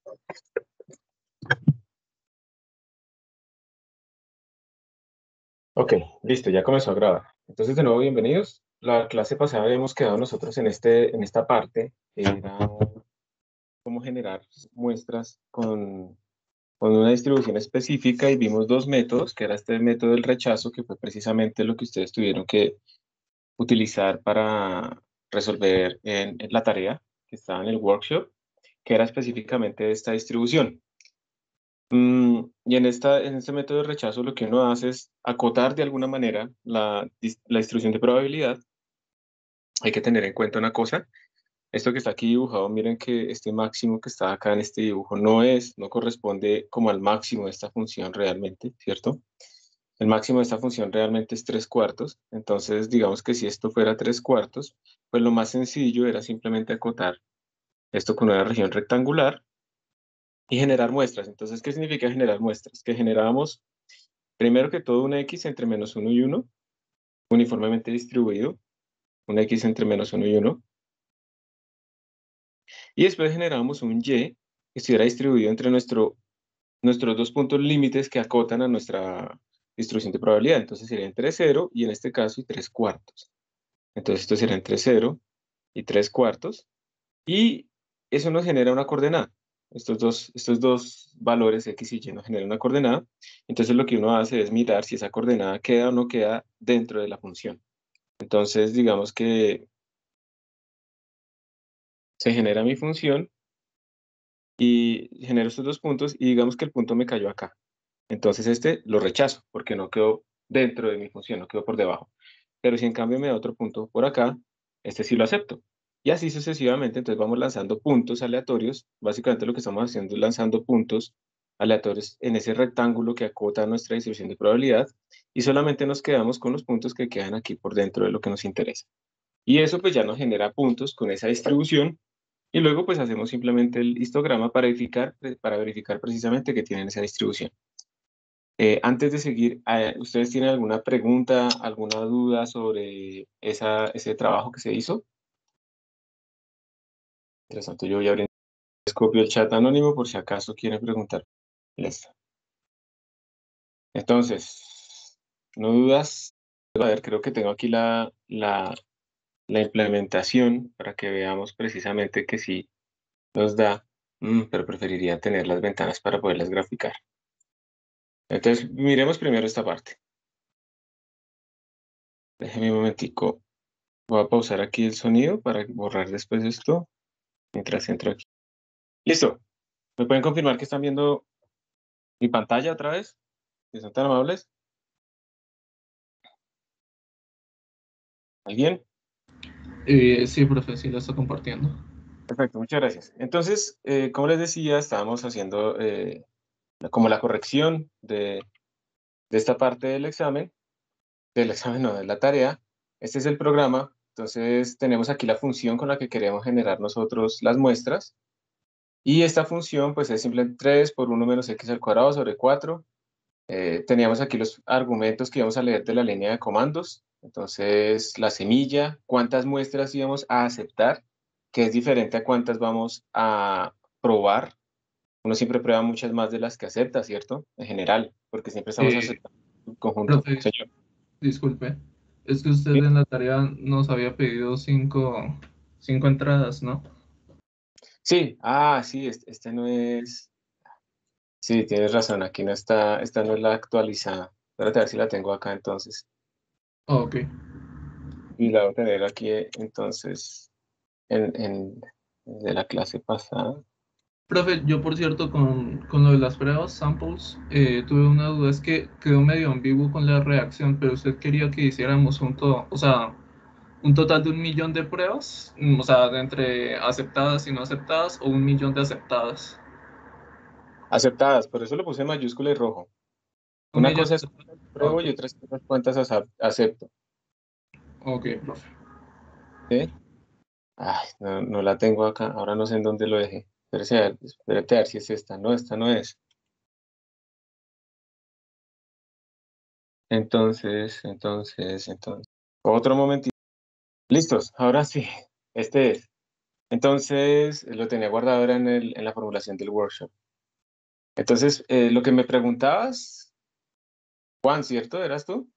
Ok, listo, ya comenzó a grabar. Entonces, de nuevo, bienvenidos. La clase pasada habíamos quedado nosotros en esta parte, que era cómo generar muestras con una distribución específica y vimos dos métodos, que era este método del rechazo, que fue precisamente lo que ustedes tuvieron que utilizar para resolver en la tarea que estaba en el workshop, que era específicamente esta distribución. Y en este método de rechazo lo que uno hace es acotar de alguna manera la distribución de probabilidad. Hay que tener en cuenta una cosa, esto que está aquí dibujado, miren que este máximo que está acá en este dibujo no corresponde como al máximo de esta función realmente, ¿cierto? El máximo de esta función realmente es 3/4, entonces digamos que si esto fuera 3/4, pues lo más sencillo era simplemente acotar esto con una región rectangular y generar muestras. Entonces, ¿qué significa generar muestras? Que generábamos primero que todo una x entre -1 y 1, uniformemente distribuido, una x entre -1 y 1, y después generamos un y que estuviera distribuido entre nuestros dos puntos límites que acotan a nuestra distribución de probabilidad. Entonces sería entre 0 y en este caso y 3/4. Entonces esto sería entre 0 y 3/4, y eso nos genera una coordenada. Estos dos valores x y y nos generan una coordenada. Entonces lo que uno hace es mirar si esa coordenada queda o no queda dentro de la función. Entonces digamos que se genera mi función y genero estos dos puntos y digamos que el punto me cayó acá. Entonces este lo rechazo porque no quedó dentro de mi función, no quedó por debajo. Pero si en cambio me da otro punto por acá, este sí lo acepto. Y así sucesivamente, entonces vamos lanzando puntos aleatorios. Básicamente lo que estamos haciendo es lanzando puntos aleatorios en ese rectángulo que acota nuestra distribución de probabilidad, y solamente nos quedamos con los puntos que quedan aquí por dentro de lo que nos interesa. Y eso pues ya nos genera puntos con esa distribución, y luego pues hacemos simplemente el histograma para verificar precisamente que tienen esa distribución. Antes de seguir, ¿ustedes tienen alguna pregunta, alguna duda sobre ese trabajo que se hizo? Interesante, yo voy a abrir, les copio el chat anónimo por si acaso quieren preguntar. Listo. Entonces, no dudas. A ver, creo que tengo aquí la implementación para que veamos precisamente que sí nos da, pero preferiría tener las ventanas para poderlas graficar. Entonces, miremos primero esta parte. Déjenme un momentico. Voy a pausar aquí el sonido para borrar después esto mientras entro aquí. Listo. ¿Me pueden confirmar que están viendo mi pantalla otra vez? Si son tan amables. ¿Alguien? Sí, profe, sí lo está compartiendo. Perfecto, muchas gracias. Entonces, como les decía, estábamos haciendo como la corrección de esta parte del examen, no, de la tarea. Este es el programa. Entonces, tenemos aquí la función con la que queremos generar nosotros las muestras. Y esta función, pues, es simplemente 3 por 1 menos x al cuadrado sobre 4. Teníamos aquí los argumentos que íbamos a leer de la línea de comandos. Entonces, la semilla, cuántas muestras íbamos a aceptar, que es diferente a cuántas vamos a probar. Uno siempre prueba muchas más de las que acepta, ¿cierto? En general, porque siempre estamos Eh, aceptando un conjunto. Profe, Señor. disculpe. Es que usted ¿Sí? en la tarea nos había pedido cinco entradas, ¿no? Sí, sí, este no es. Sí, tienes razón, aquí no está, esta no es la actualizada. Espérate a ver si la tengo acá entonces. Oh, ok. Y la voy a tener aquí entonces de la clase pasada. Profe, yo por cierto con lo de las pruebas, samples, tuve una duda, es que quedó medio ambiguo con la reacción, pero usted quería que hiciéramos o sea, un total de 1 millón de pruebas, o sea, de entre aceptadas y no aceptadas, o 1 millón de aceptadas. Aceptadas, por eso lo puse en mayúscula y rojo. Un Una millón cosa de es aceptadas. cuántas Ok, pruebo y otra es cuántas acepto. ok, profe. ¿Sí? Ay, no, no la tengo acá, ahora no sé en dónde lo dejé. Espérate a ver si es esta. No, esta no es. Entonces. Otro momentito. Listos, ahora sí. Este es. Entonces, lo tenía guardado era en la formulación del workshop. Entonces, lo que me preguntabas, Juan, ¿cierto? ¿Eras tú?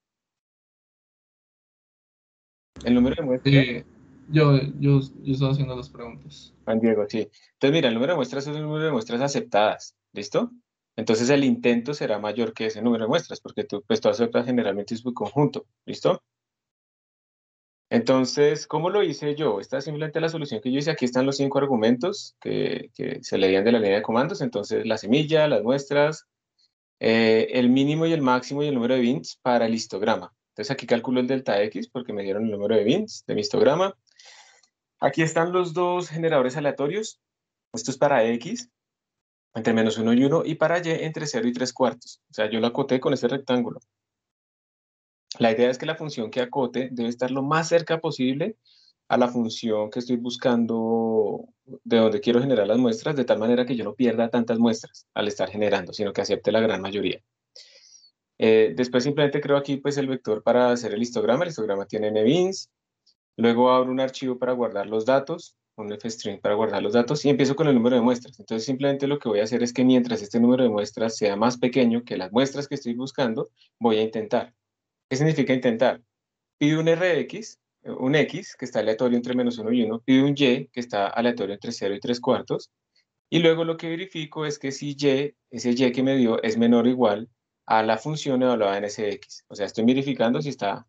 ¿El número de muestras? Eh, yo estaba haciendo las preguntas. Juan Diego, sí. Entonces, mira, el número de muestras es el número de muestras aceptadas, ¿listo? Entonces, el intento será mayor que ese número de muestras, porque tú aceptas generalmente es conjunto, ¿listo? Entonces, ¿cómo lo hice yo? Esta es simplemente la solución que yo hice. Aquí están los 5 argumentos que se leían de la línea de comandos. Entonces, la semilla, las muestras, el mínimo y el máximo y el número de bits para el histograma. Entonces, aquí calculo el delta X porque me dieron el número de bits de mi histograma. Aquí están los dos generadores aleatorios. Esto es para X, entre -1 y 1, y para Y entre 0 y 3 cuartos. O sea, yo lo acoté con este rectángulo. La idea es que la función que acote debe estar lo más cerca posible a la función que estoy buscando de donde quiero generar las muestras, de tal manera que yo no pierda tantas muestras al estar generando, sino que acepte la gran mayoría. Después simplemente creo aquí pues el vector para hacer el histograma. El histograma tiene nbins. Luego abro un archivo para guardar los datos, un fstring para guardar los datos y empiezo con el número de muestras. Entonces simplemente lo que voy a hacer es que mientras este número de muestras sea más pequeño que las muestras que estoy buscando, voy a intentar. ¿Qué significa intentar? Pido un Rx, un X que está aleatorio entre -1 y 1, pido un Y que está aleatorio entre 0 y 3 cuartos, y luego lo que verifico es que si Y, ese Y que me dio es menor o igual a la función evaluada en ese X. O sea, estoy verificando si está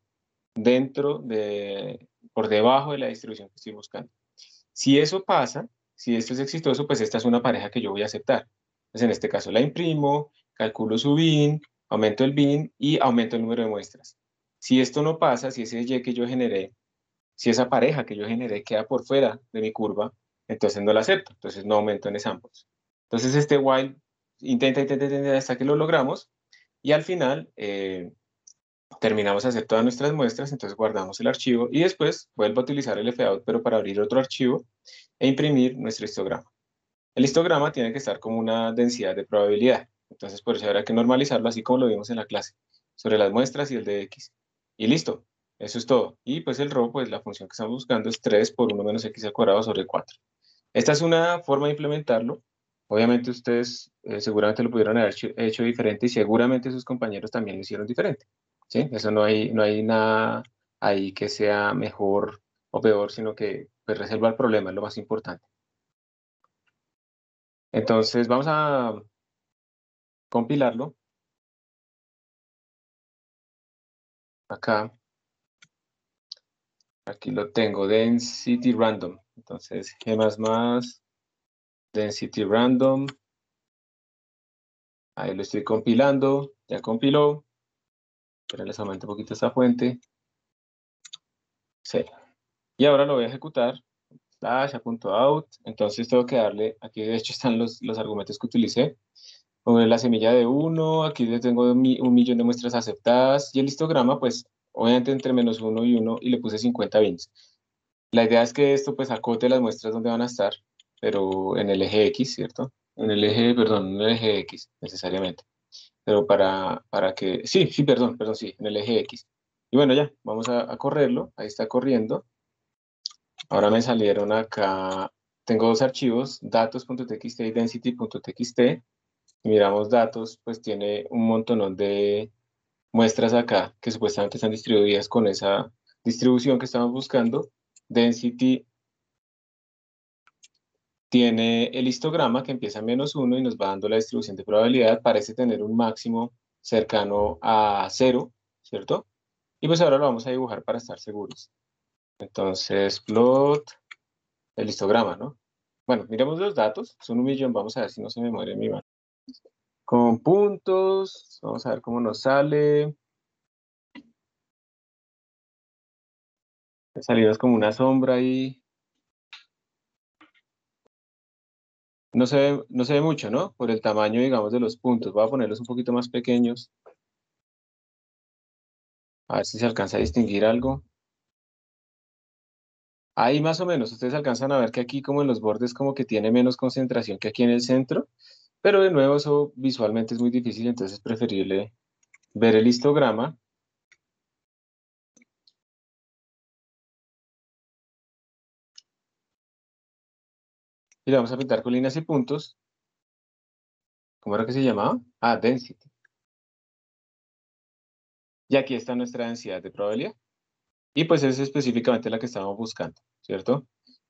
por debajo de la distribución que estoy buscando. Si eso pasa, si esto es exitoso, pues esta es una pareja que yo voy a aceptar. Entonces, en este caso la imprimo, calculo su bin, aumento el bin y aumento el número de muestras. Si esto no pasa, si ese Y que yo generé, si esa pareja que yo generé queda por fuera de mi curva, entonces no la acepto, entonces no aumento en samples. Entonces este while intenta hasta que lo logramos y al final terminamos de hacer todas nuestras muestras, entonces guardamos el archivo y después vuelvo a utilizar el fout, pero para abrir otro archivo e imprimir nuestro histograma. El histograma tiene que estar como una densidad de probabilidad, entonces por eso habrá que normalizarlo así como lo vimos en la clase, sobre las muestras y el de x. Y listo, eso es todo. Y pues el ρ, pues la función que estamos buscando es 3 por 1 menos x al cuadrado sobre 4. Esta es una forma de implementarlo. Obviamente ustedes seguramente lo pudieron haber hecho diferente y seguramente sus compañeros también lo hicieron diferente. ¿Sí? Eso no hay nada ahí que sea mejor o peor, sino que pues, resuelva el problema, es lo más importante. Entonces vamos a compilarlo. Acá, aquí lo tengo, density random. Entonces, G++, density random. Ahí lo estoy compilando, ya compiló. Pero les aumento un poquito esta fuente. Sí. Y ahora lo voy a ejecutar. Slash.out. Entonces tengo que darle, aquí de hecho están los argumentos que utilicé. Poner la semilla de 1, aquí le tengo 1 millón de muestras aceptadas. Y el histograma, pues, obviamente entre -1 y 1, y le puse 50 bins. La idea es que esto, pues, acote las muestras donde van a estar, pero en el eje X, ¿cierto? Perdón, en el eje X, necesariamente. Pero para que, sí, perdón, sí, en el eje X. Y bueno, ya, vamos a correrlo. Ahí está corriendo. Ahora me salieron acá, tengo dos archivos, datos.txt y density.txt. Y miramos datos, pues tiene un montón de muestras acá que supuestamente están distribuidas con esa distribución que estamos buscando. Density tiene el histograma que empieza en -1 y nos va dando la distribución de probabilidad. Parece tener un máximo cercano a 0, ¿cierto? Y pues ahora lo vamos a dibujar para estar seguros. Entonces, plot el histograma, ¿no? Bueno, miremos los datos. Son 1 millón. Vamos a ver si no se me muere mi mano. Con puntos. Vamos a ver cómo nos sale. Salimos como una sombra ahí. No se ve mucho, ¿no? Por el tamaño, digamos, de los puntos. Voy a ponerlos un poquito más pequeños. A ver si se alcanza a distinguir algo. Ahí más o menos, ustedes alcanzan a ver que aquí como en los bordes como que tiene menos concentración que aquí en el centro. Pero de nuevo eso visualmente es muy difícil, entonces es preferible ver el histograma. Y le vamos a pintar con líneas y puntos. ¿Cómo era que se llamaba? Ah, density. Y aquí está nuestra densidad de probabilidad. Y pues es específicamente la que estábamos buscando, ¿cierto?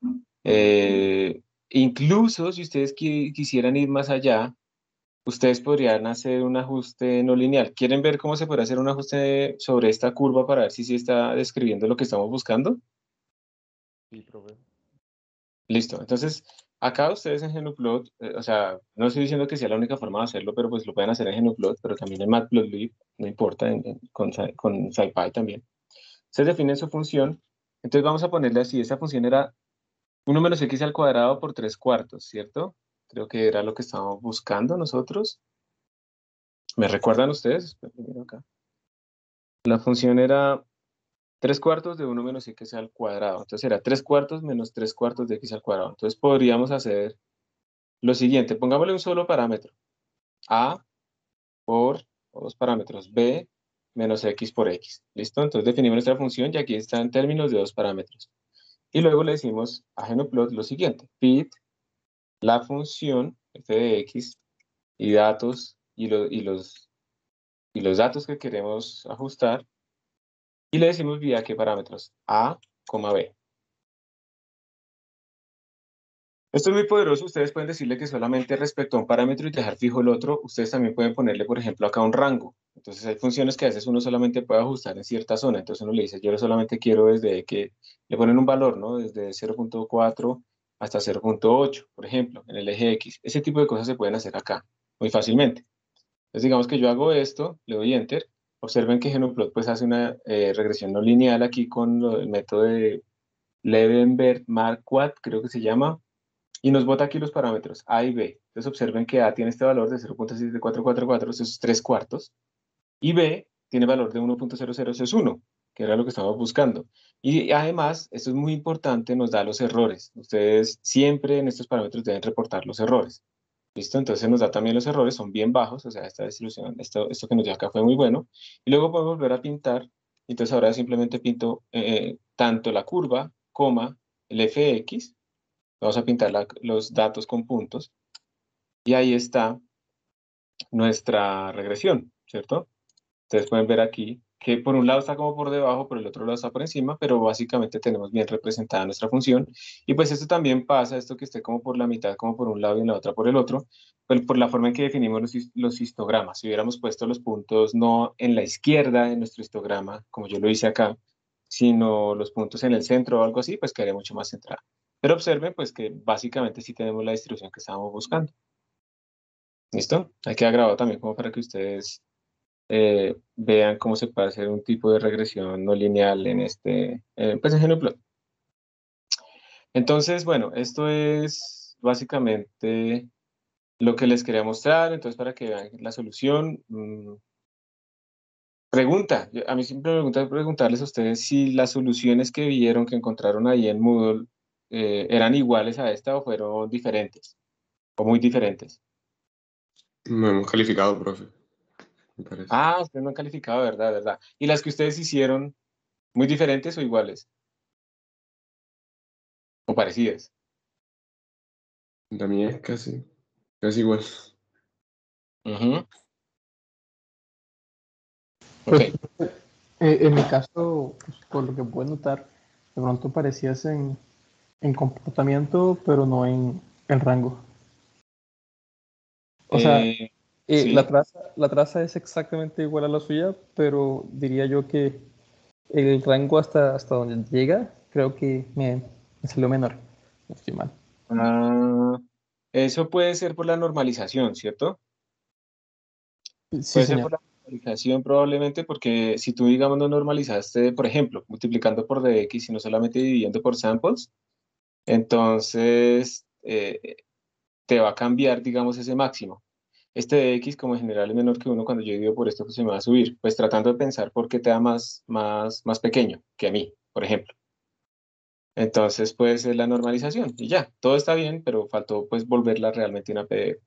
Incluso si ustedes quisieran ir más allá, ustedes podrían hacer un ajuste no lineal. ¿Quieren ver cómo se puede hacer un ajuste sobre esta curva para ver si sí está describiendo lo que estamos buscando? Sí, profe. Listo. Entonces, acá ustedes en GnuPlot, o sea, no estoy diciendo que sea la única forma de hacerlo, pero pues lo pueden hacer en GnuPlot, pero también en Matplotlib, no importa, con SciPy también. Se define su función. Entonces vamos a ponerle así, esa función era 1 menos x al cuadrado por 3 cuartos, ¿cierto? Creo que era lo que estábamos buscando nosotros. ¿Me recuerdan ustedes? Esperen acá. La función era 3 cuartos de 1 menos x al cuadrado. Entonces era 3 cuartos menos 3 cuartos de x al cuadrado. Entonces podríamos hacer lo siguiente. Pongámosle un solo parámetro. A por, o dos parámetros, b menos x por x. ¿Listo? Entonces definimos nuestra función y aquí está en términos de dos parámetros. Y luego le decimos a GnuPlot lo siguiente. Fit la función f de x y datos y los datos que queremos ajustar y le decimos vía qué parámetros, a, b. Esto es muy poderoso, ustedes pueden decirle que solamente respecto a un parámetro y dejar fijo el otro, ustedes también pueden ponerle, por ejemplo, acá un rango. Entonces hay funciones que a veces uno solamente puede ajustar en cierta zona, entonces uno le dice, yo solamente quiero desde que le ponen un valor, ¿no? Desde 0.4 hasta 0.8, por ejemplo, en el eje X. Ese tipo de cosas se pueden hacer acá muy fácilmente. Entonces digamos que yo hago esto, le doy Enter. Observen que GnuPlot pues hace una regresión no lineal aquí con el método de Levenberg-Marquardt, creo que se llama, y nos bota aquí los parámetros A y B. Entonces observen que A tiene este valor de 0.7444, eso es 3 cuartos, y B tiene valor de 1.00, eso es 1, que era lo que estábamos buscando. Y además, esto es muy importante, nos da los errores. Ustedes siempre en estos parámetros deben reportar los errores. ¿Listo? Entonces nos da también los errores, son bien bajos, o sea, esta distribución, esto que nos dio acá fue muy bueno. Y luego podemos volver a pintar, entonces ahora simplemente pinto tanto la curva, coma, el fx, vamos a pintar los datos con puntos, y ahí está nuestra regresión, ¿cierto? Ustedes pueden ver aquí que por un lado está como por debajo, por el otro lado está por encima, pero básicamente tenemos bien representada nuestra función. Y pues esto también pasa, esto que esté como por la mitad, como por un lado y en la otra por el otro, pues por la forma en que definimos los histogramas. Si hubiéramos puesto los puntos no en la izquierda de nuestro histograma, como yo lo hice acá, sino los puntos en el centro o algo así, pues quedaría mucho más centrado. Pero observen pues que básicamente sí tenemos la distribución que estábamos buscando. ¿Listo? Hay que grabado también como para que ustedes vean cómo se puede hacer un tipo de regresión no lineal en pues en GNuPlot. Entonces, bueno, esto es básicamente lo que les quería mostrar. Entonces, para que vean la solución, pregunta. A mí siempre me gusta preguntarles a ustedes si las soluciones que vieron, que encontraron ahí en Moodle, eran iguales a esta o fueron diferentes o muy diferentes. No hemos calificado, profe, me parece. Ah, ustedes no han calificado, ¿verdad? ¿Verdad? ¿Y las que ustedes hicieron, muy diferentes o iguales? ¿O parecidas? La mía es casi igual. Ujú. Ok. Pues en mi caso, pues, por lo que puedo notar, de pronto parecías en comportamiento, pero no en rango. O sea, Sí. la traza es exactamente igual a la suya, pero diría yo que el rango hasta donde llega, creo que me salió menor. No estoy mal. Ah, eso puede ser por la normalización, ¿cierto? Sí, Puede ser señor. por la normalización probablemente porque si tú, digamos, no normalizaste, por ejemplo, multiplicando por dx y no solamente dividiendo por samples, entonces te va a cambiar, digamos, ese máximo. Este de x como en general es menor que uno cuando yo divido por esto, pues se me va a subir. Pues tratando de pensar por qué te da más pequeño que a mí, por ejemplo. Entonces puede ser la normalización y ya, todo está bien, pero faltó pues volverla realmente una PDF.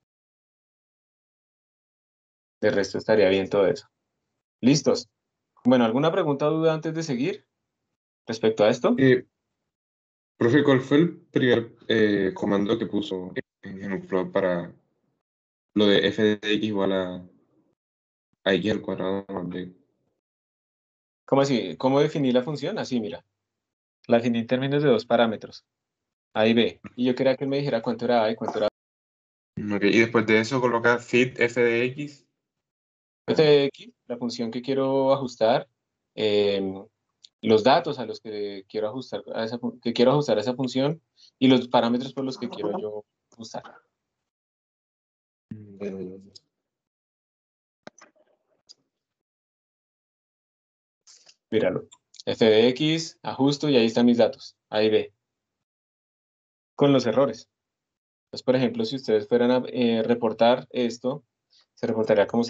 De resto estaría bien todo eso. ¿Listos? Bueno, ¿alguna pregunta o duda antes de seguir respecto a esto? Eh, Profe, ¿cuál fue el primer comando que puso en GenoFlow para lo de f de x igual a x al cuadrado más b? ¿Cómo así? ¿Cómo definí la función? Así, mira. La definí en términos de dos parámetros, A y B. Y yo quería que él me dijera cuánto era A y cuánto era Ok, y después de eso coloca fit f de x. f de x, la función que quiero ajustar, los datos a los que quiero ajustar a esa función y los parámetros por los que quiero yo ajustar. Míralo. F de x, ajusto y ahí están mis datos, A y B, con los errores. Entonces, por ejemplo, si ustedes fueran a reportar esto, se reportaría como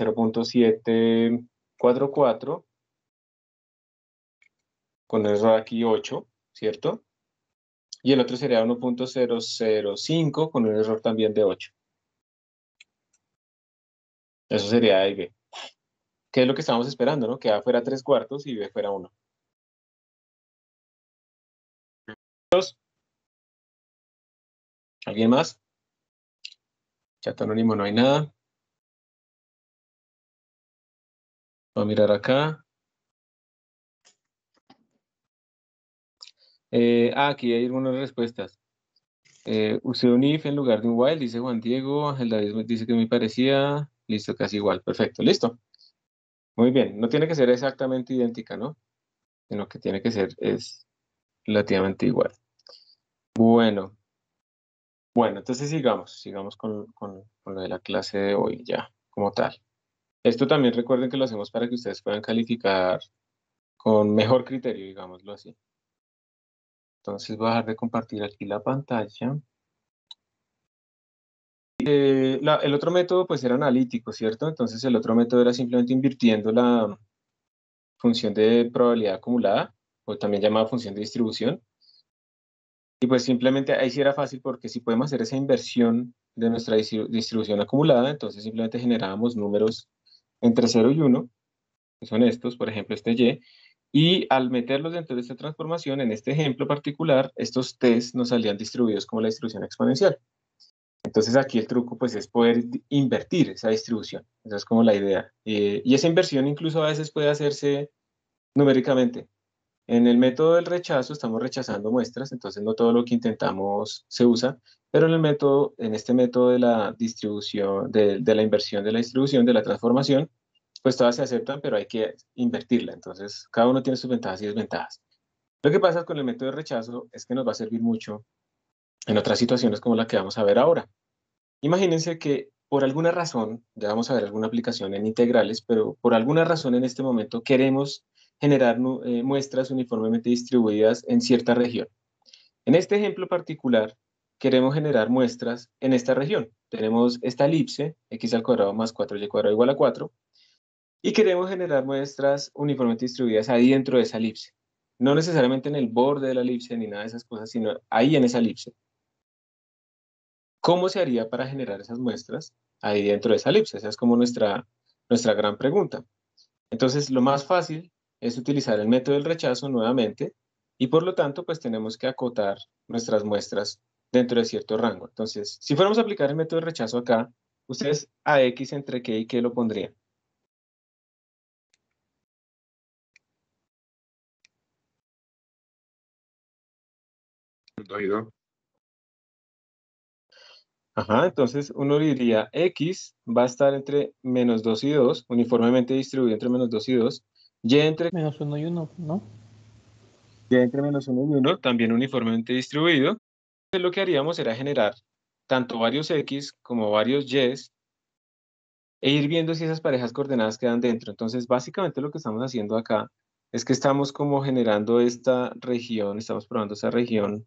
0.744, con un error aquí 8, ¿cierto? Y el otro sería 1.005 con un error también de 8. Eso sería A y B. ¿Qué es lo que estábamos esperando, no? Que A fuera 3/4 y B fuera 1. ¿Alguien más? Chat anónimo, no hay nada. Voy a mirar acá. Aquí hay algunas respuestas. Usé un if en lugar de un while, dice Juan Diego. Ángel David me dice que me parecía. Listo, casi igual. Perfecto, listo. Muy bien. No tiene que ser exactamente idéntica, ¿no? Sino que tiene que ser es relativamente igual. Bueno, entonces sigamos con lo de la clase de hoy ya, como tal. Esto también recuerden que lo hacemos para que ustedes puedan calificar con mejor criterio, digámoslo así. Entonces voy a dejar de compartir aquí la pantalla. El otro método pues era analítico, ¿cierto? Entonces el otro método era simplemente invirtiendo la función de probabilidad acumulada, o también llamada función de distribución. Y pues simplemente ahí sí era fácil porque si podemos hacer esa inversión de nuestra distribución acumulada, entonces simplemente generábamos números entre 0 y 1, que son estos, por ejemplo este y, y al meterlos dentro de esta transformación, en este ejemplo particular, estos t's nos salían distribuidos como la distribución exponencial. Entonces aquí el truco pues es poder invertir esa distribución, esa es como la idea. Y esa inversión incluso a veces puede hacerse numéricamente. En el método del rechazo estamos rechazando muestras, entonces no todo lo que intentamos se usa, pero en este método de la distribución, de la inversión de la distribución, de la transformación, pues todas se aceptan, pero hay que invertirla. Entonces, cada uno tiene sus ventajas y desventajas. Lo que pasa con el método de rechazo es que nos va a servir mucho en otras situaciones como la que vamos a ver ahora. Imagínense que por alguna razón, ya vamos a ver alguna aplicación en integrales, pero por alguna razón en este momento queremos generar muestras uniformemente distribuidas en cierta región. En este ejemplo particular, queremos generar muestras en esta región. Tenemos esta elipse, x al cuadrado más 4y cuadrado igual a 4, y queremos generar muestras uniformemente distribuidas ahí dentro de esa elipse. No necesariamente en el borde de la elipse ni nada de esas cosas, sino ahí en esa elipse. ¿Cómo se haría para generar esas muestras ahí dentro de esa elipse? Esa es como nuestra gran pregunta. Entonces, lo más fácil es utilizar el método del rechazo nuevamente y por lo tanto, pues tenemos que acotar nuestras muestras dentro de cierto rango. Entonces, si fuéramos a aplicar el método de rechazo acá, ustedes a x entre qué y qué lo pondrían. Dos y dos. Ajá, entonces uno diría x va a estar entre menos 2 y 2, uniformemente distribuido entre menos 2 y 2, y entre Menos 1 y 1, ¿no? menos 1 y 1, también uniformemente distribuido. Entonces lo que haríamos era generar tanto varios x como varios y e ir viendo si esas parejas coordenadas quedan dentro. Entonces, básicamente lo que estamos haciendo acá es que estamos como generando esta región, estamos probando esa región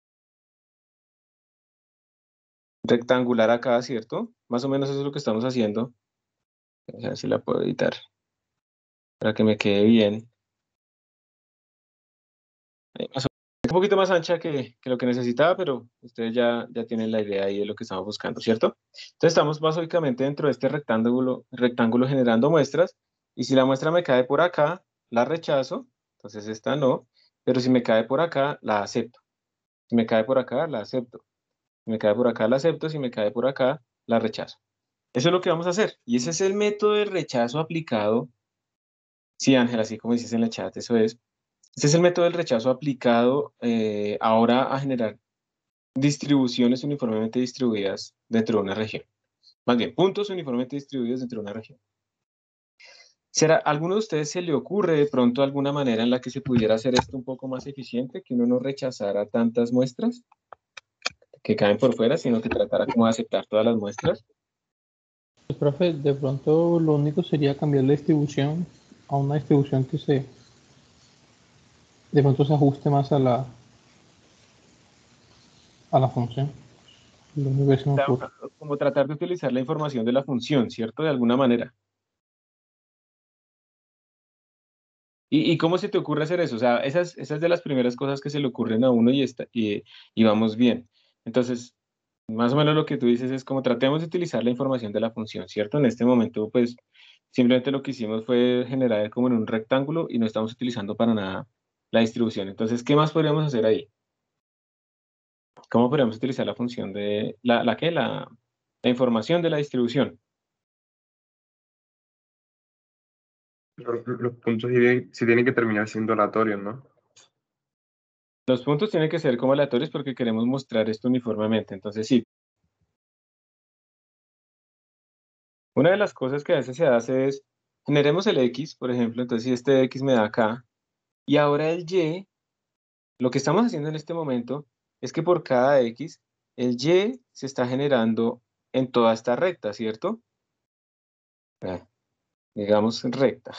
rectangular acá, ¿cierto? Más o menos eso es lo que estamos haciendo. A ver si la puedo editar para que me quede bien. Más o menos, un poquito más ancha que lo que necesitaba, pero ustedes ya tienen la idea ahí de lo que estamos buscando, ¿cierto? Entonces estamos básicamente dentro de este rectángulo generando muestras, y si la muestra me cae por acá, la rechazo, entonces esta no, pero si me cae por acá, la acepto. Si me cae por acá, la acepto. Si me cae por acá, la acepto. Si me cae por acá, la rechazo. Eso es lo que vamos a hacer. Y ese es el método de rechazo aplicado. Sí, Ángela, así como dices en el chat, eso es. Este es el método del rechazo aplicado ahora a generar distribuciones uniformemente distribuidas dentro de una región. Más bien, puntos uniformemente distribuidos dentro de una región. ¿Será, alguno de ustedes se le ocurre de pronto alguna manera en la que se pudiera hacer esto un poco más eficiente, que uno no rechazara tantas muestras que caen por fuera, sino que tratara como de aceptar todas las muestras? Pues, profe, de pronto lo único sería cambiar la distribución a una distribución que de pronto se ajuste más a la función. Lo único que se me ocurre. Como tratar de utilizar la información de la función, ¿cierto? De alguna manera. ¿Y cómo se te ocurre hacer eso? O sea, esas de las primeras cosas que se le ocurren a uno y vamos bien. Entonces, más o menos lo que tú dices es como tratemos de utilizar la información de la función, ¿cierto? En este momento, pues, simplemente lo que hicimos fue generar como en un rectángulo y no estamos utilizando para nada la distribución. Entonces, ¿qué más podríamos hacer ahí? ¿Cómo podríamos utilizar la función de, la información de la distribución? Los puntos sí tienen que terminar siendo aleatorios, ¿no? Los puntos tienen que ser como aleatorios porque queremos mostrar esto uniformemente. Entonces, sí. Una de las cosas que a veces se hace es, generemos el X, por ejemplo, entonces si este X me da acá, y ahora el Y, lo que estamos haciendo en este momento es que por cada X, el Y se está generando en toda esta recta, ¿cierto? Digamos recta.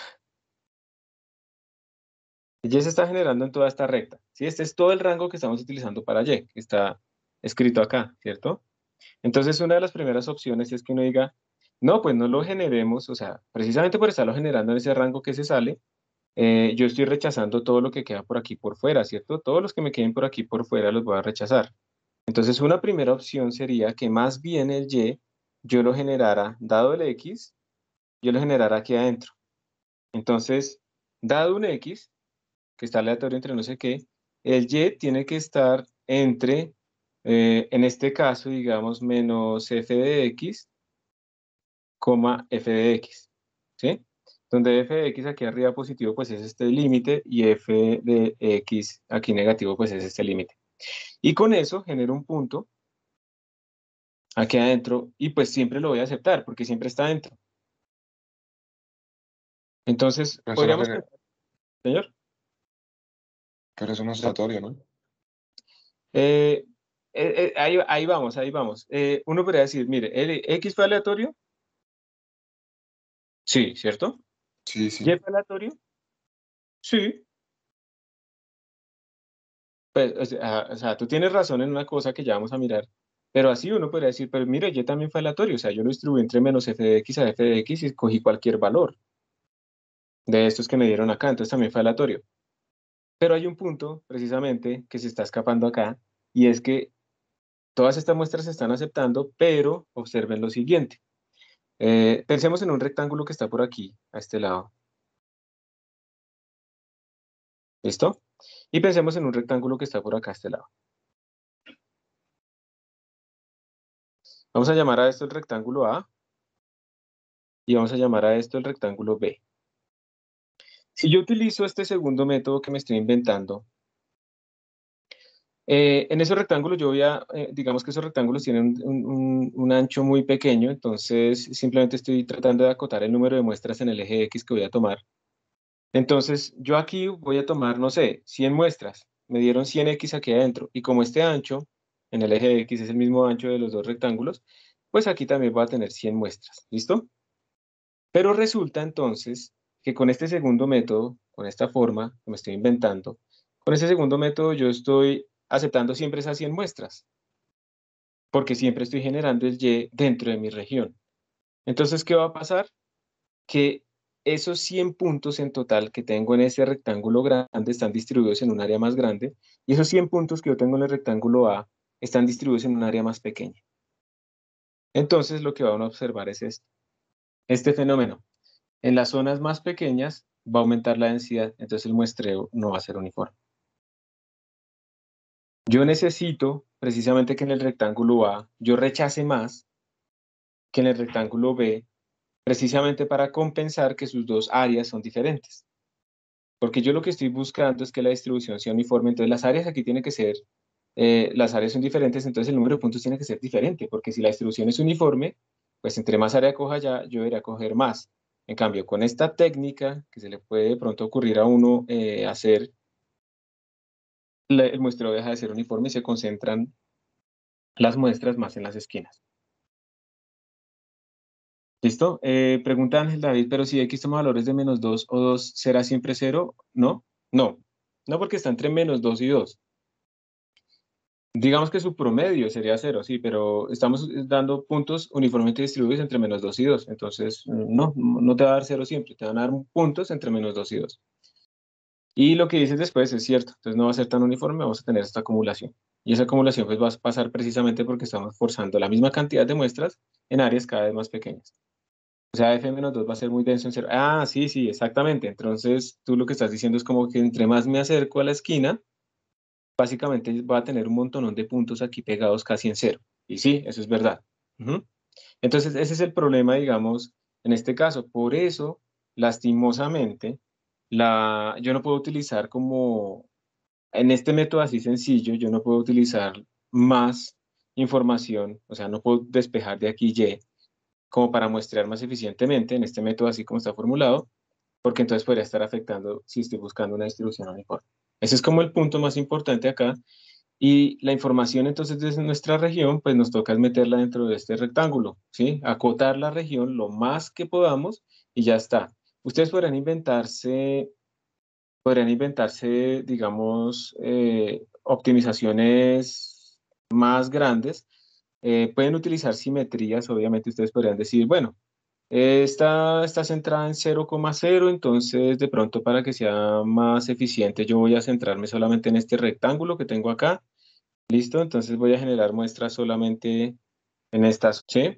El Y se está generando en toda esta recta, ¿sí? Este es todo el rango que estamos utilizando para Y, que está escrito acá, ¿cierto? Entonces, una de las primeras opciones es que uno diga, no, pues no lo generemos, o sea, precisamente por estarlo generando en ese rango que se sale, yo estoy rechazando todo lo que queda por aquí por fuera, ¿cierto? Todos los que me queden por aquí por fuera los voy a rechazar. Entonces, una primera opción sería que más bien el Y yo lo generara, dado el X, yo lo generara aquí adentro. Entonces, dado un X, que está aleatorio entre no sé qué, el Y tiene que estar entre, en este caso, digamos, menos f de x, coma f de x, ¿sí? Donde f de x aquí arriba positivo, pues es este límite, y f de x aquí negativo, pues es este límite. Y con eso genero un punto aquí adentro, y pues siempre lo voy a aceptar, porque siempre está adentro. Entonces, Pero eso no podríamos tiene, pensar, señor. pero eso no es aleatorio, ¿no? Ahí vamos, ahí vamos. Uno podría decir, mire, ¿el X fue aleatorio? Sí, ¿cierto? Sí, ¿Y sí. fue aleatorio? Sí. Pues, o sea, tú tienes razón en una cosa que ya vamos a mirar, pero así uno podría decir, pero mire, Y también fue aleatorio, o sea, yo lo distribuí entre menos f de x a f de x y cogí cualquier valor de estos que me dieron acá, entonces también fue aleatorio. Pero hay un punto, precisamente, que se está escapando acá, y es que todas estas muestras se están aceptando, pero observen lo siguiente. Pensemos en un rectángulo que está por aquí, a este lado. ¿Listo? Y pensemos en un rectángulo que está por acá, a este lado. Vamos a llamar a esto el rectángulo A y vamos a llamar a esto el rectángulo B. Si yo utilizo este segundo método que me estoy inventando, en esos rectángulos yo voy a, digamos que esos rectángulos tienen un ancho muy pequeño, entonces simplemente estoy tratando de acotar el número de muestras en el eje X que voy a tomar. Entonces yo aquí voy a tomar, no sé, 100 muestras. Me dieron 100X aquí adentro. Y como este ancho en el eje X es el mismo ancho de los dos rectángulos, pues aquí también voy a tener 100 muestras. ¿Listo? Pero resulta entonces que con este segundo método, con esta forma que me estoy inventando, con ese segundo método yo estoy aceptando siempre esas 100 muestras, porque siempre estoy generando el Y dentro de mi región. Entonces, ¿qué va a pasar? Que esos 100 puntos en total que tengo en ese rectángulo grande están distribuidos en un área más grande, y esos 100 puntos que yo tengo en el rectángulo A están distribuidos en un área más pequeña. Entonces, lo que van a observar es este fenómeno. En las zonas más pequeñas va a aumentar la densidad, entonces el muestreo no va a ser uniforme. Yo necesito precisamente que en el rectángulo A yo rechace más que en el rectángulo B, precisamente para compensar que sus dos áreas son diferentes. Porque yo lo que estoy buscando es que la distribución sea uniforme, entonces las áreas aquí tienen que ser, las áreas son diferentes, entonces el número de puntos tiene que ser diferente, porque si la distribución es uniforme, pues entre más área coja ya, yo debería coger más. En cambio, con esta técnica que se le puede de pronto ocurrir a uno hacer, el muestreo deja de ser uniforme y se concentran las muestras más en las esquinas. ¿Listo? Pregunta Ángel David, pero si X toma valores de -2 o 2, ¿será siempre 0? ¿No? No. No, porque está entre -2 y 2. Digamos que su promedio sería 0, sí, pero estamos dando puntos uniformemente distribuidos entre -2 y 2. Entonces, no te va a dar 0 siempre, te van a dar puntos entre -2 y 2. Y lo que dices después es cierto, entonces no va a ser tan uniforme, vamos a tener esta acumulación. Y esa acumulación pues va a pasar precisamente porque estamos forzando la misma cantidad de muestras en áreas cada vez más pequeñas. O sea, F-2 va a ser muy denso en 0. Ah, sí, sí, exactamente. Entonces, tú lo que estás diciendo es como que entre más me acerco a la esquina, básicamente va a tener un montonón de puntos aquí pegados casi en 0. Y sí, eso es verdad. Ujú. Entonces, ese es el problema, digamos, en este caso. Por eso, lastimosamente, yo no puedo utilizar como, en este método así sencillo, yo no puedo utilizar más información, o sea, no puedo despejar de aquí Y como para muestrear más eficientemente en este método así como está formulado, porque entonces podría estar afectando si estoy buscando una distribución uniforme. Ese es como el punto más importante acá. Y la información entonces desde nuestra región, pues nos toca es meterla dentro de este rectángulo, ¿sí? Acotar la región lo más que podamos y ya está. Ustedes podrían inventarse, digamos, optimizaciones más grandes. Pueden utilizar simetrías, obviamente ustedes podrían decir, bueno, esta centrada en 0,0, entonces de pronto para que sea más eficiente yo voy a centrarme solamente en este rectángulo que tengo acá. ¿Listo? Entonces voy a generar muestras solamente en estas, ¿sí?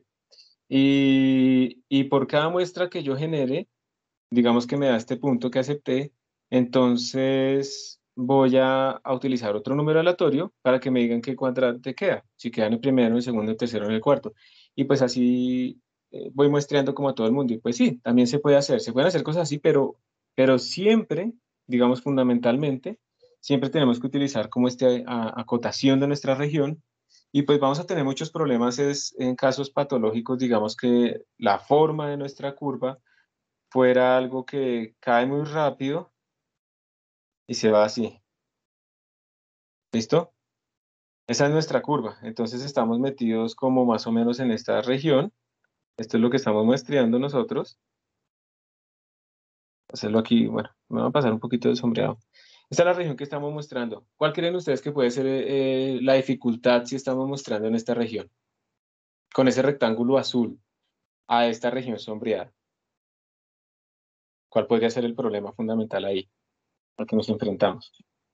Y por cada muestra que yo genere, digamos que me da este punto que acepté, entonces voy a utilizar otro número aleatorio para que me digan qué cuadrante queda, si queda en el primero, en el segundo, en el tercero, en el cuarto. Y pues así voy muestreando como a todo el mundo. Y pues sí, también se puede hacer, se pueden hacer cosas así, pero siempre, digamos fundamentalmente, siempre tenemos que utilizar como esta acotación de nuestra región. Y pues vamos a tener muchos problemas en casos patológicos, digamos que la forma de nuestra curva fuera algo que cae muy rápido y se va así. ¿Listo? Esa es nuestra curva. Entonces estamos metidos como más o menos en esta región. Esto es lo que estamos muestreando nosotros. Hacerlo aquí, bueno, me va a pasar un poquito de sombreado. Esta es la región que estamos mostrando. ¿Cuál creen ustedes que puede ser la dificultad si estamos mostrando en esta región? Con ese rectángulo azul a esta región sombreada. ¿Cuál podría ser el problema fundamental ahí al que nos enfrentamos?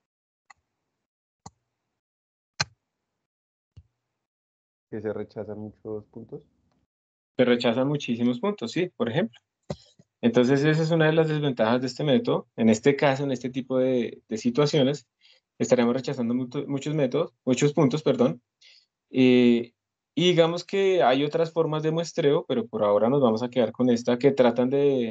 Que se rechazan muchos puntos. Se rechazan muchísimos puntos, sí, por ejemplo. Entonces, esa es una de las desventajas de este método. En este caso, en este tipo de situaciones, estaremos rechazando muchos métodos, muchos puntos, perdón. Y digamos que hay otras formas de muestreo, pero por ahora nos vamos a quedar con esta que tratan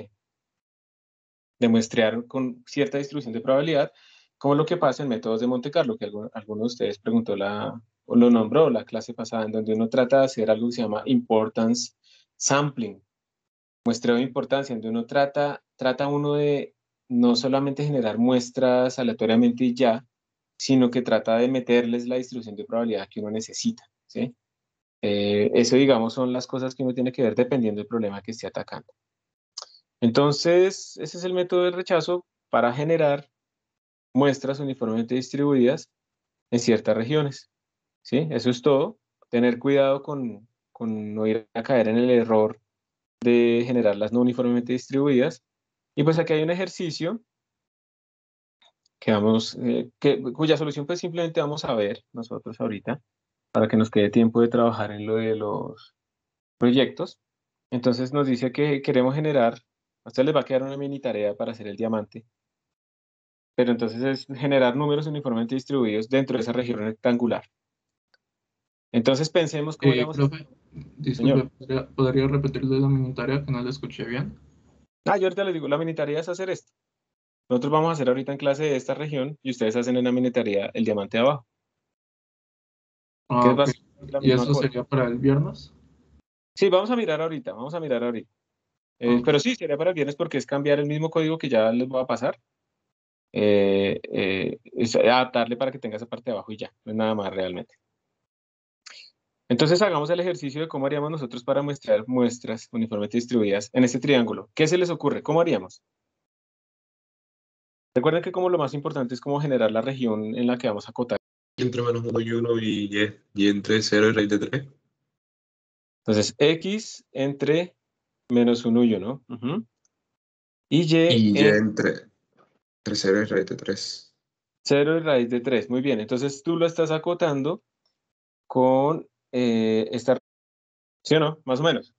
de muestrear con cierta distribución de probabilidad, como lo que pasa en métodos de Monte Carlo, que alguno de ustedes preguntó o lo nombró la clase pasada, en donde uno trata de hacer algo que se llama importance sampling, muestreo de importancia, donde uno trata uno de no solamente generar muestras aleatoriamente y ya, sino que trata de meterles la distribución de probabilidad que uno necesita, ¿sí? Eso, digamos, son las cosas que uno tiene que ver dependiendo del problema que esté atacando. Entonces, ese es el método de rechazo para generar muestras uniformemente distribuidas en ciertas regiones, ¿sí? Eso es todo. Tener cuidado con no ir a caer en el error de generarlas no uniformemente distribuidas. Y pues aquí hay un ejercicio cuya solución pues simplemente vamos a ver nosotros ahorita para que nos quede tiempo de trabajar en lo de los proyectos. Entonces nos dice que queremos generar, a ustedes les va a quedar una mini tarea para hacer el diamante. pero entonces es generar números uniformemente distribuidos dentro de esa región rectangular. Entonces pensemos cómo haríamos esto, Profe, disculpe, señor. ¿podría repetirlo de la minutaria que no la escuché bien? Yo ahorita les digo, la mini tarea es hacer esto. Nosotros vamos a hacer ahorita en clase esta región y ustedes hacen en la mini tarea el diamante de abajo, que Ah, es ok. básicamente la ¿Y misma eso cosa. sería para el viernes? Sí, vamos a mirar ahorita, vamos a mirar ahorita. Ok. Pero sí, sería para el viernes porque es cambiar el mismo código que ya les voy a pasar. Es adaptarle para que tenga esa parte de abajo y ya, no es nada más realmente. Entonces hagamos el ejercicio de cómo haríamos nosotros para muestrar muestras uniformemente distribuidas en este triángulo. ¿Qué se les ocurre? ¿Cómo haríamos? Recuerden que como lo más importante es cómo generar la región en la que vamos a acotar. Entre -1 y 1 y entre 0 y raíz de 3. Entonces, x entre -1 y 1. Y y Y y en entre 0 y raíz de 3. 0 y raíz de 3. Muy bien, entonces tú lo estás acotando con esta, ¿sí o no? Más o menos.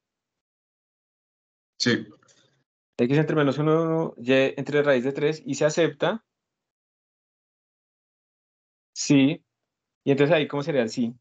Sí. X entre -1, y entre raíz de 3 y se acepta. Sí. Y entonces ahí, ¿cómo sería el sí?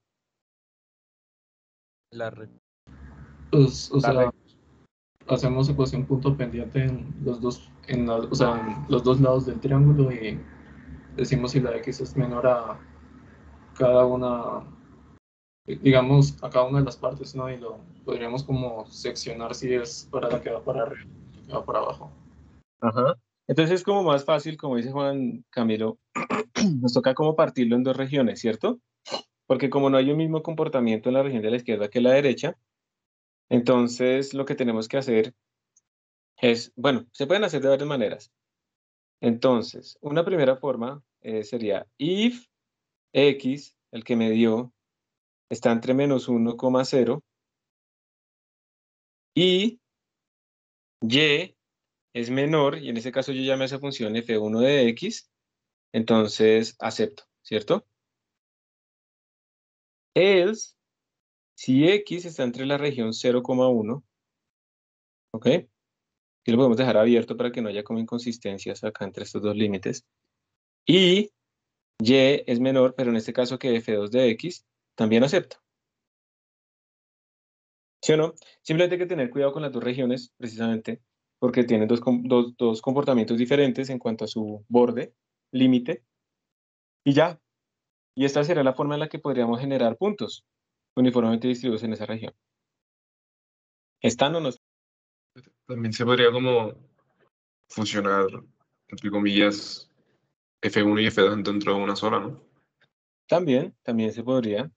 La red. Pues, o La sea, recta. hacemos ecuación punto pendiente en los dos, o sea, en los dos lados del triángulo y decimos si la x es menor a cada una, digamos, a cada una de las partes, ¿no? Y lo podríamos como seccionar si es para la que va para arriba, la que va para abajo. Ajá. Entonces es como más fácil, como dice Juan Camilo, nos toca como partirlo en dos regiones, ¿cierto? Porque como no hay un mismo comportamiento en la región de la izquierda que la derecha, entonces lo que tenemos que hacer es, bueno, se pueden hacer de varias maneras. Entonces, una primera forma sería if x, el que me dio, está entre -1,0 y y es menor, y en ese caso yo llamé a esa función f1 de x, entonces acepto, ¿cierto? Else, si x está entre la región 0,1, ¿ok? Y lo podemos dejar abierto para que no haya como inconsistencias acá entre estos dos límites. Y es menor, pero en este caso que f2 de x, también acepto. ¿Sí o no? Simplemente hay que tener cuidado con las dos regiones, precisamente, porque tienen dos comportamientos diferentes en cuanto a su borde, límite, y ya. Y esta será la forma en la que podríamos generar puntos uniformemente distribuidos en esa región. ¿Están o no? También se podría como fusionar, entre comillas, F1 y F2 dentro de una sola, ¿no? También se podría.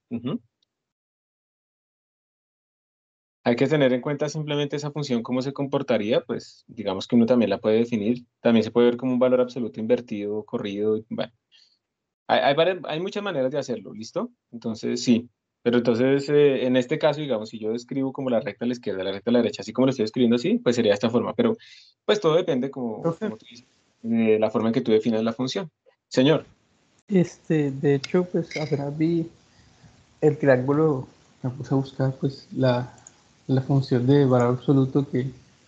Hay que tener en cuenta simplemente esa función, cómo se comportaría, pues digamos que uno también la puede definir. También se puede ver como un valor absoluto invertido, corrido. Bueno, hay muchas maneras de hacerlo, ¿listo? Entonces, sí. Pero entonces, en este caso, digamos, si yo describo como la recta a la izquierda, la recta a la derecha, así como lo estoy escribiendo así, pues sería de esta forma. Pero, pues todo depende, Profe, como tú dices, de la forma en que tú definas la función. Señor. de hecho, pues apenas vi el triángulo, me puse a buscar pues la función de valor absoluto que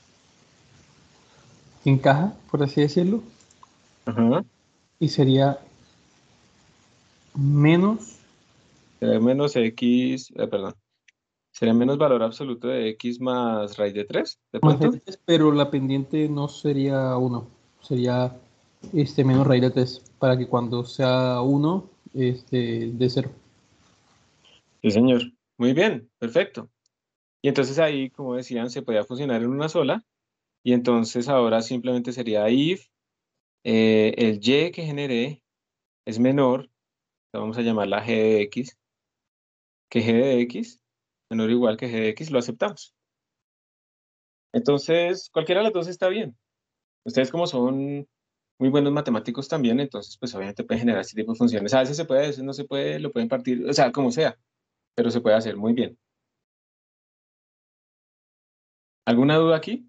encaja, por así decirlo, Ajá. y sería menos, Menos x, perdón. ¿Sería menos valor absoluto de x más raíz de 3, de más raíz pronto? de 3, pero la pendiente no sería 1, sería menos raíz de 3, para que cuando sea 1, de 0. Sí, señor. Muy bien, perfecto. Y entonces ahí, como decían, se podía fusionar en una sola. Y entonces ahora simplemente sería if el y que generé es menor, la vamos a llamarla g de x, que g de x, menor o igual que g de x, lo aceptamos. Entonces, cualquiera de las dos está bien. Ustedes como son muy buenos matemáticos también, entonces pues obviamente pueden generar este tipo de funciones. A veces se puede, a veces no se puede, lo pueden partir, o sea, como sea, pero se puede hacer muy bien. ¿Alguna duda aquí?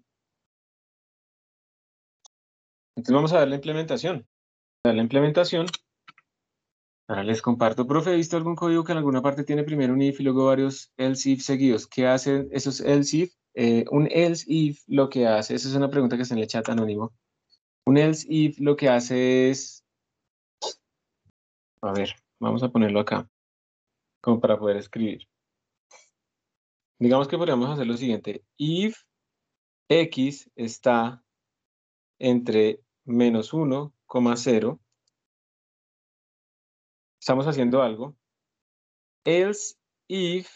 Entonces vamos a ver la implementación. Para la implementación, ahora les comparto. Profe, ¿he visto algún código que en alguna parte tiene primero un if y luego varios else if seguidos? ¿Qué hacen esos else if? Un else if lo que hace, esa es una pregunta que está en el chat anónimo. Un else if lo que hace es, a ver, vamos a ponerlo acá, como para poder escribir. Digamos que podríamos hacer lo siguiente. If x está entre menos 1,0, estamos haciendo algo. Else if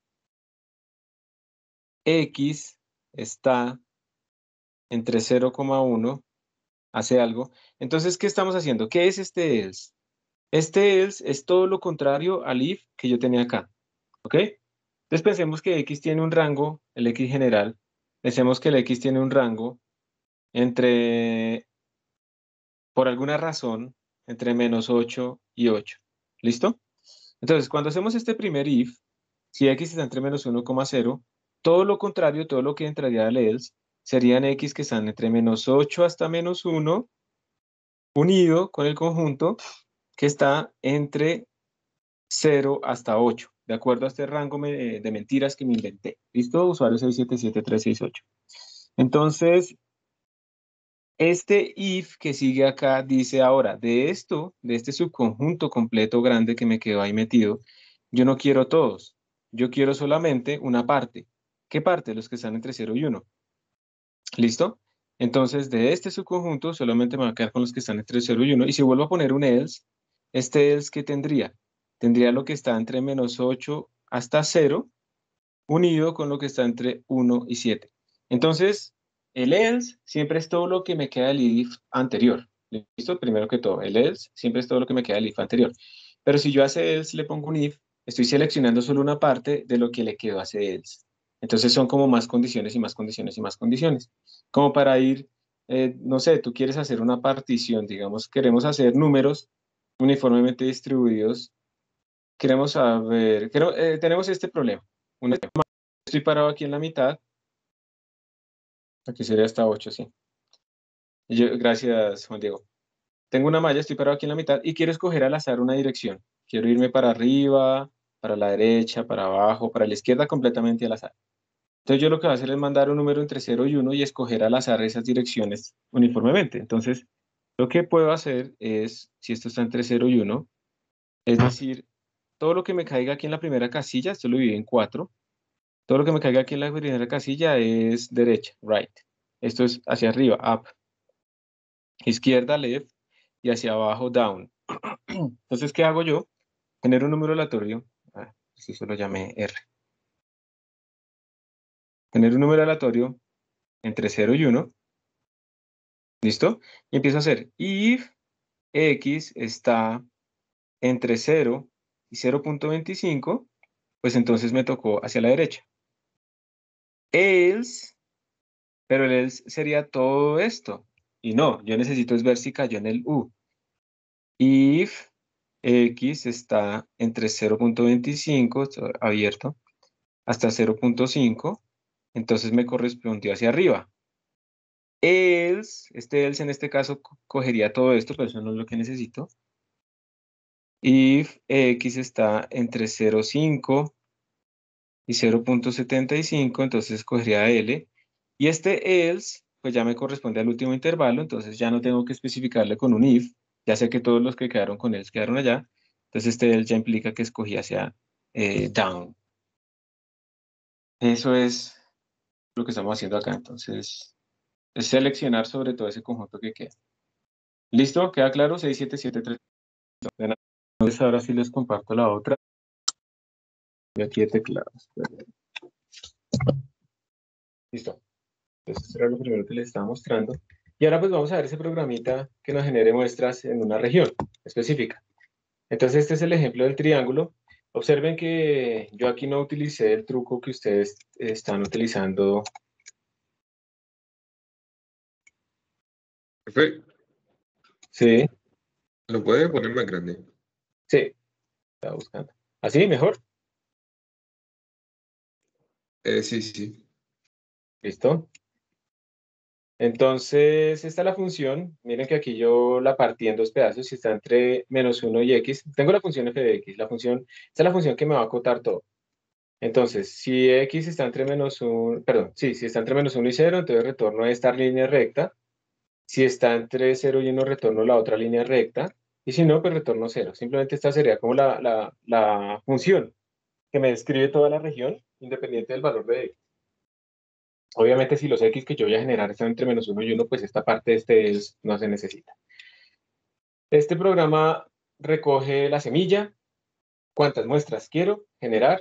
x está entre 0,1, hace algo. Entonces, ¿qué estamos haciendo? ¿Qué es este else? Este else es todo lo contrario al if que yo tenía acá. ¿Ok? Entonces pensemos que x tiene un rango, el x general. Pensemos que el x tiene un rango entre, por alguna razón, entre menos 8 y 8. ¿Listo? Entonces, cuando hacemos este primer if, si x está entre menos 1,0, todo lo contrario, todo lo que entraría al else, serían x que están entre menos 8 hasta menos 1, unido con el conjunto que está entre 0 hasta 8, de acuerdo a este rango de mentiras que me inventé. ¿Listo? Usuario 677-368. Entonces, este if que sigue acá dice ahora, de este subconjunto completo grande que me quedó ahí metido, yo no quiero todos, yo quiero solamente una parte. ¿Qué parte? Los que están entre 0 y 1. ¿Listo? Entonces, de este subconjunto solamente me va a quedar con los que están entre 0 y 1. Y si vuelvo a poner un else, este else, ¿qué tendría? Tendría lo que está entre menos 8 hasta 0, unido con lo que está entre 1 y 7. Entonces, el else siempre es todo lo que me queda del if anterior. ¿Listo? Primero que todo, el else siempre es todo lo que me queda del if anterior. Pero si yo a ese else le pongo un if, estoy seleccionando solo una parte de lo que le quedó a ese else. Entonces son como más condiciones y más condiciones y más condiciones. Como para ir, no sé, tú quieres hacer una partición, digamos, queremos hacer números uniformemente distribuidos. Queremos saber, tenemos este problema. Estoy parado aquí en la mitad. Aquí sería hasta 8, sí. Gracias, Juan Diego. Tengo una malla, estoy parado aquí en la mitad y quiero escoger al azar una dirección. Quiero irme para arriba, para la derecha, para abajo, para la izquierda, completamente al azar. Entonces yo lo que voy a hacer es mandar un número entre 0 y 1 y escoger al azar esas direcciones uniformemente. Entonces, lo que puedo hacer es, si esto está entre 0 y 1, es decir, todo lo que me caiga aquí en la primera casilla, esto lo divido en 4. Todo lo que me caiga aquí en la primera casilla es derecha, right. Esto es hacia arriba, up. Izquierda, left. Y hacia abajo, down. Entonces, ¿qué hago yo? Genero un número aleatorio. Si eso lo llamé R. Genero un número aleatorio entre 0 y 1. ¿Listo? Y empiezo a hacer if x está entre 0 y 0,25, pues entonces me tocó hacia la derecha. Else, pero el else sería todo esto. Y no, yo necesito es ver si cayó en el U. If x está entre 0,25, abierto, hasta 0,5, entonces me correspondió hacia arriba. Else, este else en este caso cogería todo esto, pero eso no es lo que necesito. If x está entre 0,5 y 0,75, entonces cogería L. Y este else, pues ya me corresponde al último intervalo, entonces ya no tengo que especificarle con un if. Ya sé que todos los que quedaron con else quedaron allá. Entonces este else ya implica que escogí hacia down. Eso es lo que estamos haciendo acá. Entonces, es seleccionar sobre todo ese conjunto que queda. ¿Listo? ¿Queda claro? 67733. Entonces ahora sí les comparto la otra. Y aquí el teclado. Listo. Entonces, eso era lo primero que les estaba mostrando. Y ahora pues vamos a ver ese programita que nos genere muestras en una región específica. Entonces, este es el ejemplo del triángulo. Observen que yo aquí no utilicé el truco que ustedes están utilizando. Profe, Sí, ¿lo puede poner más grande? sí, estaba buscando. ¿Así? ¿Mejor? Sí, sí. ¿Listo? Entonces, esta es la función. Miren que aquí yo la partí en dos pedazos y está entre menos 1 y x. Tengo la función f de x. Esta es la función que me va a acotar todo. Entonces, si x está entre menos 1, perdón, sí, si está entre menos 1 y 0, entonces retorno a esta línea recta. Si está entre 0 y 1, retorno la otra línea recta. Y si no, pues retorno 0. Simplemente esta sería como la función que me describe toda la región, independiente del valor de x. Obviamente, si los x que yo voy a generar están entre -1 y 1, pues esta parte de no se necesita. Este programa recoge la semilla, cuántas muestras quiero generar,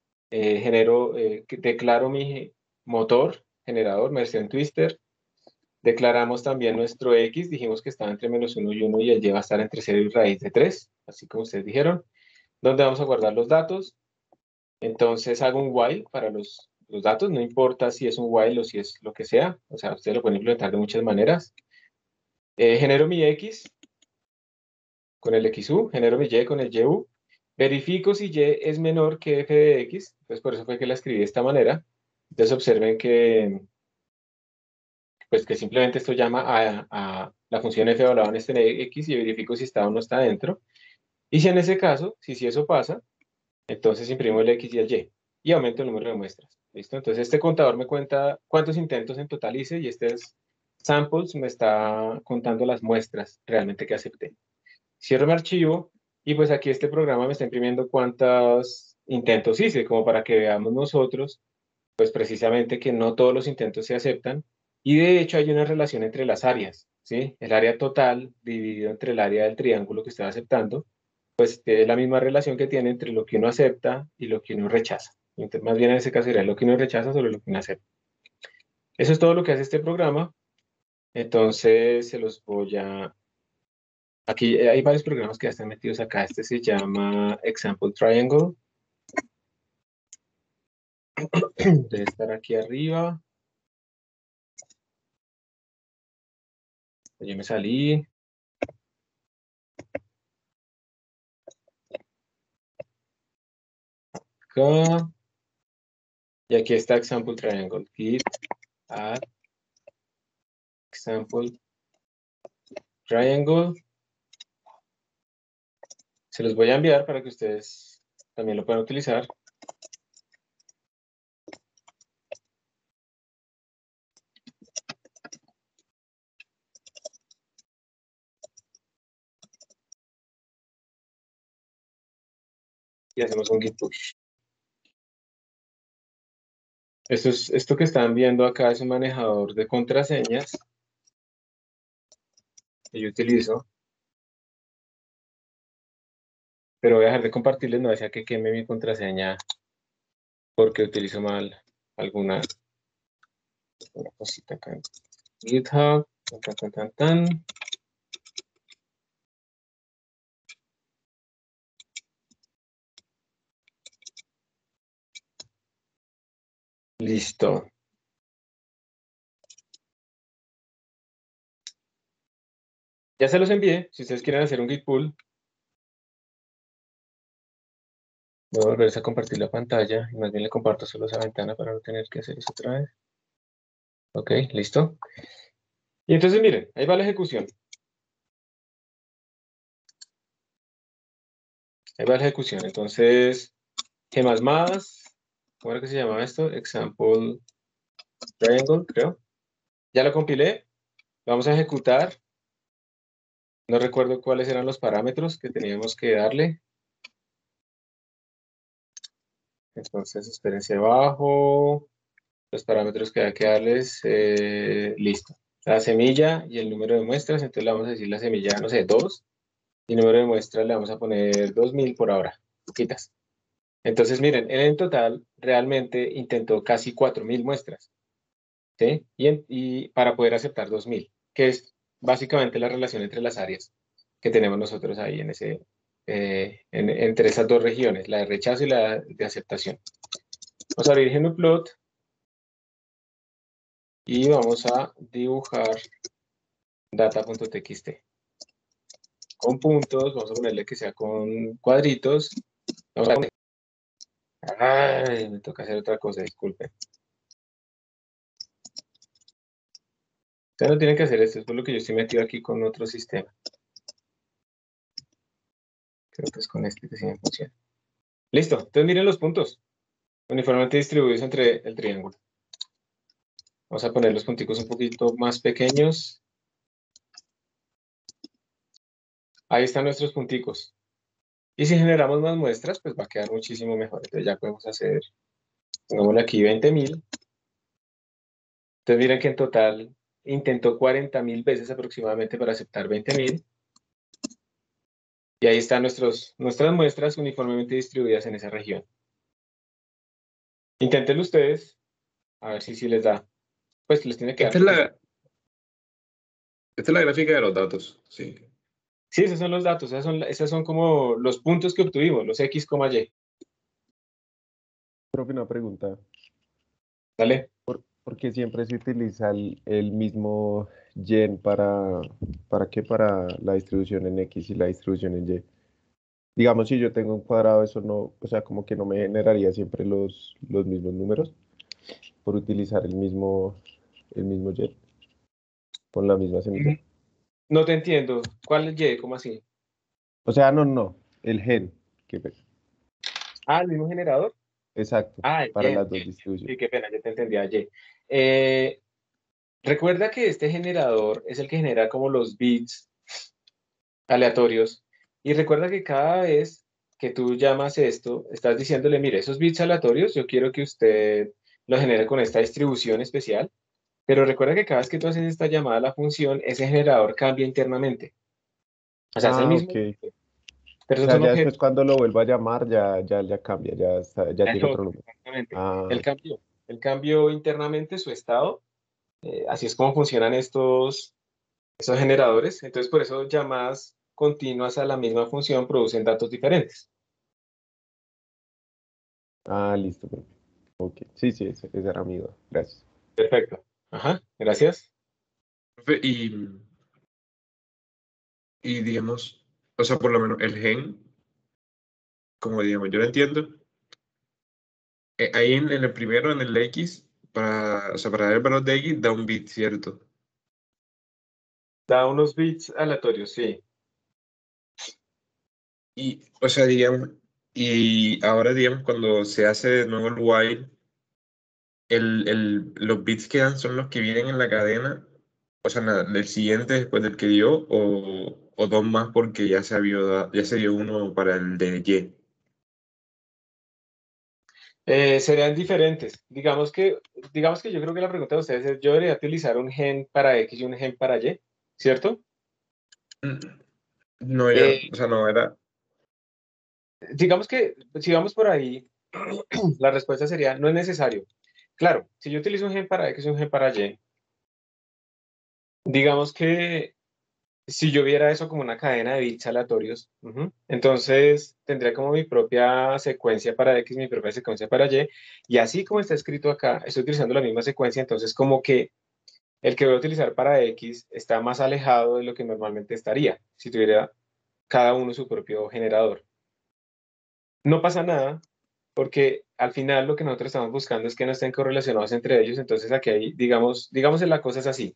declaro mi motor, generador, Mersenne Twister, declaramos también nuestro x, dijimos que estaba entre -1 y 1 y el y va a estar entre 0 y raíz de 3, así como ustedes dijeron, donde vamos a guardar los datos. Entonces hago un while para los datos, no importa si es un while o si es lo que sea, o sea, ustedes lo pueden implementar de muchas maneras. Genero mi x con el xu, genero mi y con el yu, verifico si y es menor que f de x, pues por eso fue que la escribí de esta manera. Entonces observen que, pues que simplemente esto llama a la función f evaluada en este x y verifico si está o no está dentro. Y si en ese caso, si eso pasa, entonces imprimo el x y el y aumento el número de muestras. ¿Listo? Entonces este contador me cuenta cuántos intentos en total hice y este samples me está contando las muestras realmente que acepté. Cierro mi archivo y pues aquí este programa me está imprimiendo cuántos intentos hice, como para que veamos nosotros, pues precisamente que no todos los intentos se aceptan y de hecho hay una relación entre las áreas, ¿sí? El área total dividido entre el área del triángulo que estoy aceptando, pues es la misma relación que tiene entre lo que uno acepta y lo que uno rechaza. Entonces, más bien en ese caso sería lo que uno rechaza sobre lo que uno acepta. Eso es todo lo que hace este programa. Entonces se los voy a... Aquí hay varios programas que ya están metidos acá. Este se llama Example Triangle. Debe estar aquí arriba. Yo me salí. Acá. Y aquí está Example Triangle. Git add Example Triangle. Se los voy a enviar para que ustedes también lo puedan utilizar. Y hacemos un git push. Esto que están viendo acá es un manejador de contraseñas que yo utilizo. Pero voy a dejar de compartirles, no desea que queme mi contraseña porque utilizo mal alguna cosita acá en GitHub. Tan. Listo. Ya se los envié. Si ustedes quieren hacer un git pull, voy a volver a compartir la pantalla y más bien le comparto solo esa ventana para no tener que hacer eso otra vez. Ok, listo. Y entonces miren, ahí va la ejecución. Ahí va la ejecución. Entonces, ¿qué más? ¿Cómo era que se llamaba esto? Example Triangle, creo. Ya lo compilé. Vamos a ejecutar. No recuerdo cuáles eran los parámetros que teníamos que darle. Entonces, espérense abajo. Los parámetros que hay que darles. Listo. La semilla y el número de muestras. Entonces le vamos a decir la semilla, no sé, 2. Y el número de muestras le vamos a poner 2000 por ahora. Poquitas. Entonces, miren, él en total realmente intentó casi 4000 muestras. ¿Sí? Y para poder aceptar 2000, que es básicamente la relación entre las áreas que tenemos nosotros ahí en entre esas dos regiones, la de rechazo y la de aceptación. Vamos a abrir GnuPlot y vamos a dibujar data.txt con puntos. Vamos a ponerle que sea con cuadritos. Vamos a poner... Ay, me toca hacer otra cosa, disculpen. Ustedes no tienen que hacer esto, es por lo que yo estoy metido aquí con otro sistema. Creo que es con este que sí me funciona. Listo, entonces miren los puntos. Uniformemente distribuidos entre el triángulo. Vamos a poner los punticos un poquito más pequeños. Ahí están nuestros punticos. Y si generamos más muestras, pues va a quedar muchísimo mejor. Entonces ya podemos hacer, pongámosle aquí 20.000. Entonces miren que en total intentó 40.000 veces aproximadamente para aceptar 20.000. Y ahí están nuestras muestras uniformemente distribuidas en esa región. Inténtenlo ustedes, a ver si les da. Pues les tiene que dar. Esta es la gráfica de los datos, sí. Sí, esos son los datos, esas son como los puntos que obtuvimos, los X, Y. Profe, una pregunta. ¿Vale? ¿Por qué siempre se utiliza el mismo gen para qué? Para la distribución en X y la distribución en Y. Digamos, si yo tengo un cuadrado, eso no, o sea, como que no me generaría siempre los mismos números por utilizar el mismo gen con la misma semilla. No te entiendo. ¿Cuál es Y? ¿Cómo así? O sea, no, el gen, que, Ah, el mismo generador. exacto, Ah, para bien, las dos bien. Sí, distribuciones. qué pena, ya te entendía Y. Recuerda que este generador es el que genera como los bits aleatorios. Y recuerda que cada vez que tú llamas esto, estás diciéndole, mire, esos bits aleatorios, yo quiero que usted los genere con esta distribución especial. Pero recuerda que cada vez que tú haces esta llamada a la función, ese generador cambia internamente. O sea, es el Ah, mismo, ok. pero O esos sea, son ya objetos. después cuando lo vuelva a llamar, ya cambia, ya Es tiene otro otro, número. exactamente. Ah, Él cambió internamente su estado. Así es como funcionan esos generadores. Entonces, por eso llamadas continuas a la misma función producen datos diferentes. listo, profe. Ok. Sí, ese era mi duda. Gracias. Perfecto. Ajá, gracias. Profe, y digamos, o sea, por lo menos el gen, como digamos, yo lo entiendo, ahí en el primero, en el X, o sea, para dar el valor de X, da un bit, ¿cierto? Da unos bits aleatorios, sí. Y, o sea, digamos, y ahora, digamos, cuando se hace de nuevo el while, los bits que dan son los que vienen en la cadena, o sea, del siguiente después del que dio, o dos más porque ya se dio uno para el de Y. Serían diferentes. Digamos que yo creo que la pregunta de ustedes es, yo debería utilizar un gen para X y un gen para Y, ¿cierto? Mm, No, Eh, o sea, no era. digamos que si vamos por ahí, la respuesta sería, no es necesario. Claro, si yo utilizo un gen para X y un gen para Y, digamos que si yo viera eso como una cadena de bits aleatorios, entonces tendría como mi propia secuencia para X, mi propia secuencia para y así como está escrito acá, estoy utilizando la misma secuencia, entonces como que el que voy a utilizar para X está más alejado de lo que normalmente estaría si tuviera cada uno su propio generador. No pasa nada, porque al final lo que nosotros estamos buscando es que no estén correlacionados entre ellos, entonces aquí hay, digamos la cosa es así.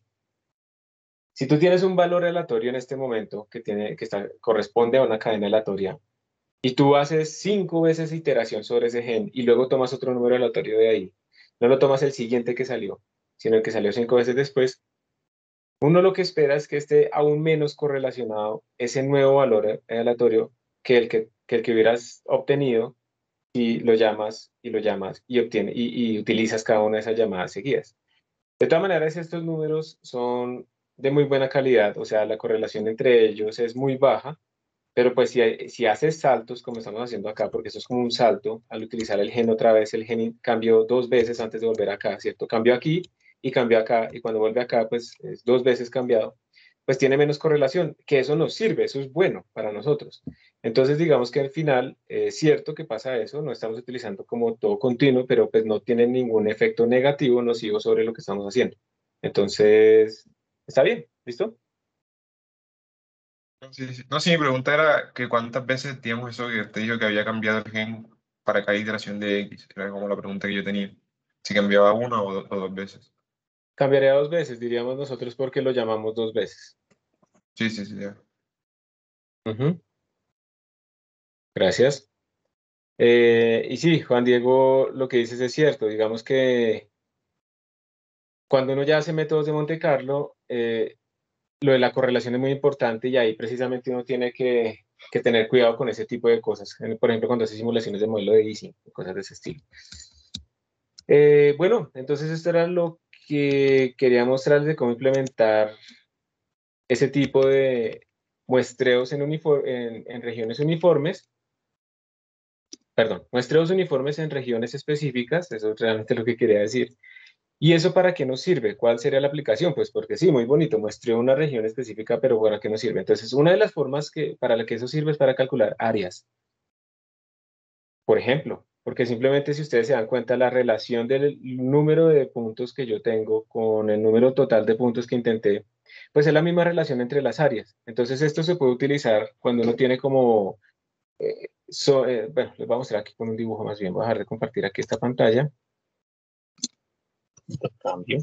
Si tú tienes un valor aleatorio en este momento corresponde a una cadena aleatoria y tú haces 5 veces iteración sobre ese gen y luego tomas otro número aleatorio de ahí, no lo tomas el siguiente que salió, sino el que salió 5 veces después, uno lo que espera es que esté aún menos correlacionado ese nuevo valor aleatorio que el que hubieras obtenido y lo llamas y lo llamas y utilizas cada una de esas llamadas seguidas. De todas maneras, estos números son de muy buena calidad, o sea, la correlación entre ellos es muy baja, pero pues si haces saltos, como estamos haciendo acá, porque eso es como un salto, al utilizar el gen otra vez, el gen cambió 2 veces antes de volver acá, ¿cierto? Cambió aquí y cambió acá, y cuando vuelve acá, pues es 2 veces cambiado, pues tiene menos correlación, que eso nos sirve, eso es bueno para nosotros. Entonces, digamos que al final, es cierto que pasa eso, no estamos utilizando como todo continuo, pero pues no tiene ningún efecto negativo, nocivo sobre lo que estamos haciendo. Entonces, está bien, ¿listo? Sí, sí. No, sí, mi pregunta era que cuántas veces, digamos, eso que usted dijo que había cambiado el gen para cada iteración de X. Era como la pregunta que yo tenía. Si cambiaba una o dos veces. Cambiaría 2 veces, diríamos nosotros, porque lo llamamos 2 veces. Sí, sí, sí, ya. Ujú. Gracias. Y sí, Juan Diego, lo que dices es cierto. Digamos que cuando uno ya hace métodos de Monte Carlo, lo de la correlación es muy importante y ahí precisamente uno tiene que tener cuidado con ese tipo de cosas. Por ejemplo, cuando hace simulaciones de modelo de Ising, cosas de ese estilo. Bueno, entonces esto era lo que quería mostrarles de cómo implementar ese tipo de muestreos en regiones uniformes. Perdón, muestreos uniformes en regiones específicas, eso es realmente lo que quería decir. ¿Y eso para qué nos sirve? ¿Cuál sería la aplicación? Pues porque sí, muy bonito, muestreo una región específica, pero ¿para qué nos sirve? Entonces, una de las formas para la que eso sirve es para calcular áreas. Por ejemplo, porque simplemente si ustedes se dan cuenta, la relación del número de puntos que yo tengo con el número total de puntos que intenté, pues es la misma relación entre las áreas. Entonces, esto se puede utilizar cuando uno tiene como... bueno, les voy a mostrar aquí con un dibujo más bien. Voy a dejar de compartir aquí esta pantalla. Cambio.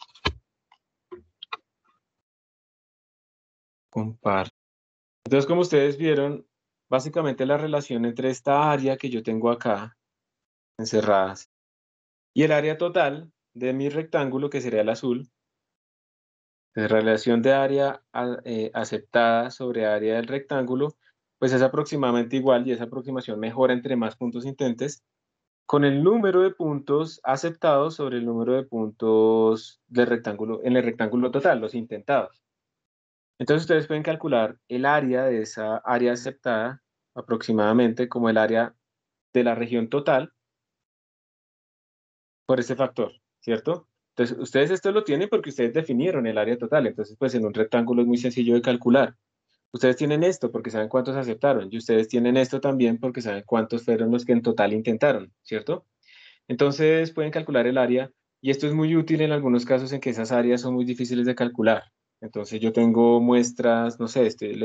Comparto. Entonces, como ustedes vieron, básicamente la relación entre esta área que yo tengo acá, encerradas, y el área total de mi rectángulo, que sería el azul, la relación de área aceptada sobre área del rectángulo, pues es aproximadamente igual y esa aproximación mejora entre más puntos intentes con el número de puntos aceptados sobre el número de puntos del rectángulo, en el rectángulo total, los intentados. Entonces ustedes pueden calcular el área de esa área aceptada aproximadamente como el área de la región total por este factor, ¿cierto? Entonces ustedes esto lo tienen porque ustedes definieron el área total, entonces pues en un rectángulo es muy sencillo de calcular. Ustedes tienen esto porque saben cuántos aceptaron y ustedes tienen esto también porque saben cuántos fueron los que en total intentaron, ¿cierto? Entonces pueden calcular el área y esto es muy útil en algunos casos en que esas áreas son muy difíciles de calcular. Entonces yo tengo muestras, no sé,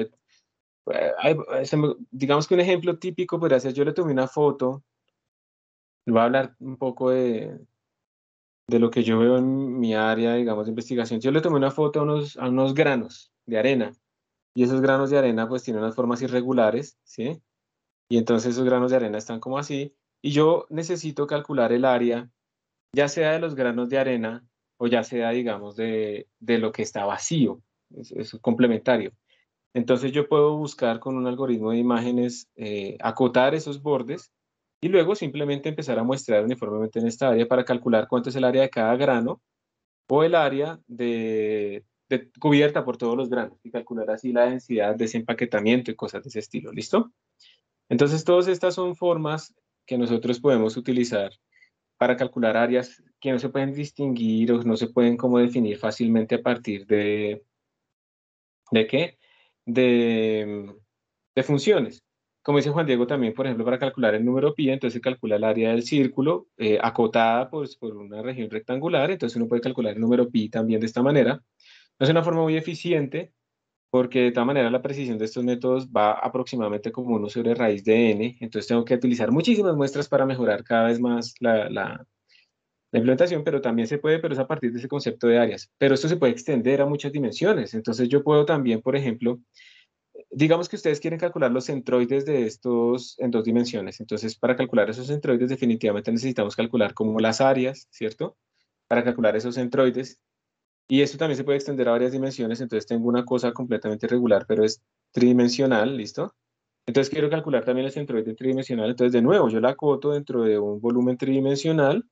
digamos que un ejemplo típico podría ser, yo le tomé una foto, voy a hablar un poco de lo que yo veo en mi área, digamos, de investigación. Yo le tomé una foto a unos granos de arena y esos granos de arena pues tienen unas formas irregulares, ¿sí? Y entonces esos granos de arena están como así y yo necesito calcular el área ya sea de los granos de arena o ya sea, digamos, de lo que está vacío. Es complementario. Entonces yo puedo buscar con un algoritmo de imágenes, acotar esos bordes y luego simplemente empezar a muestrar uniformemente en esta área para calcular cuánto es el área de cada grano o el área cubierta por todos los granos y calcular así la densidad de ese empaquetamiento y cosas de ese estilo. ¿Listo? Entonces todas estas son formas que nosotros podemos utilizar para calcular áreas que no se pueden distinguir o no se pueden como definir fácilmente a partir ¿de qué? De, de funciones. Como dice Juan Diego también, por ejemplo, para calcular el número pi, entonces se calcula el área del círculo acotada pues, por una región rectangular, entonces uno puede calcular el número pi también de esta manera. No es una forma muy eficiente porque de todas maneras la precisión de estos métodos va aproximadamente como 1 sobre raíz de n, entonces tengo que utilizar muchísimas muestras para mejorar cada vez más la implementación, pero también se puede, pero es a partir de ese concepto de áreas. Pero esto se puede extender a muchas dimensiones. Entonces yo puedo también, por ejemplo, digamos que ustedes quieren calcular los centroides de estos en 2 dimensiones. Entonces para calcular esos centroides definitivamente necesitamos calcular como las áreas, ¿cierto? Para calcular esos centroides. Y esto también se puede extender a varias dimensiones. Entonces tengo una cosa completamente regular, pero es tridimensional, ¿listo? Entonces quiero calcular también el centroide tridimensional. Entonces de nuevo, yo la acoto dentro de un volumen tridimensional.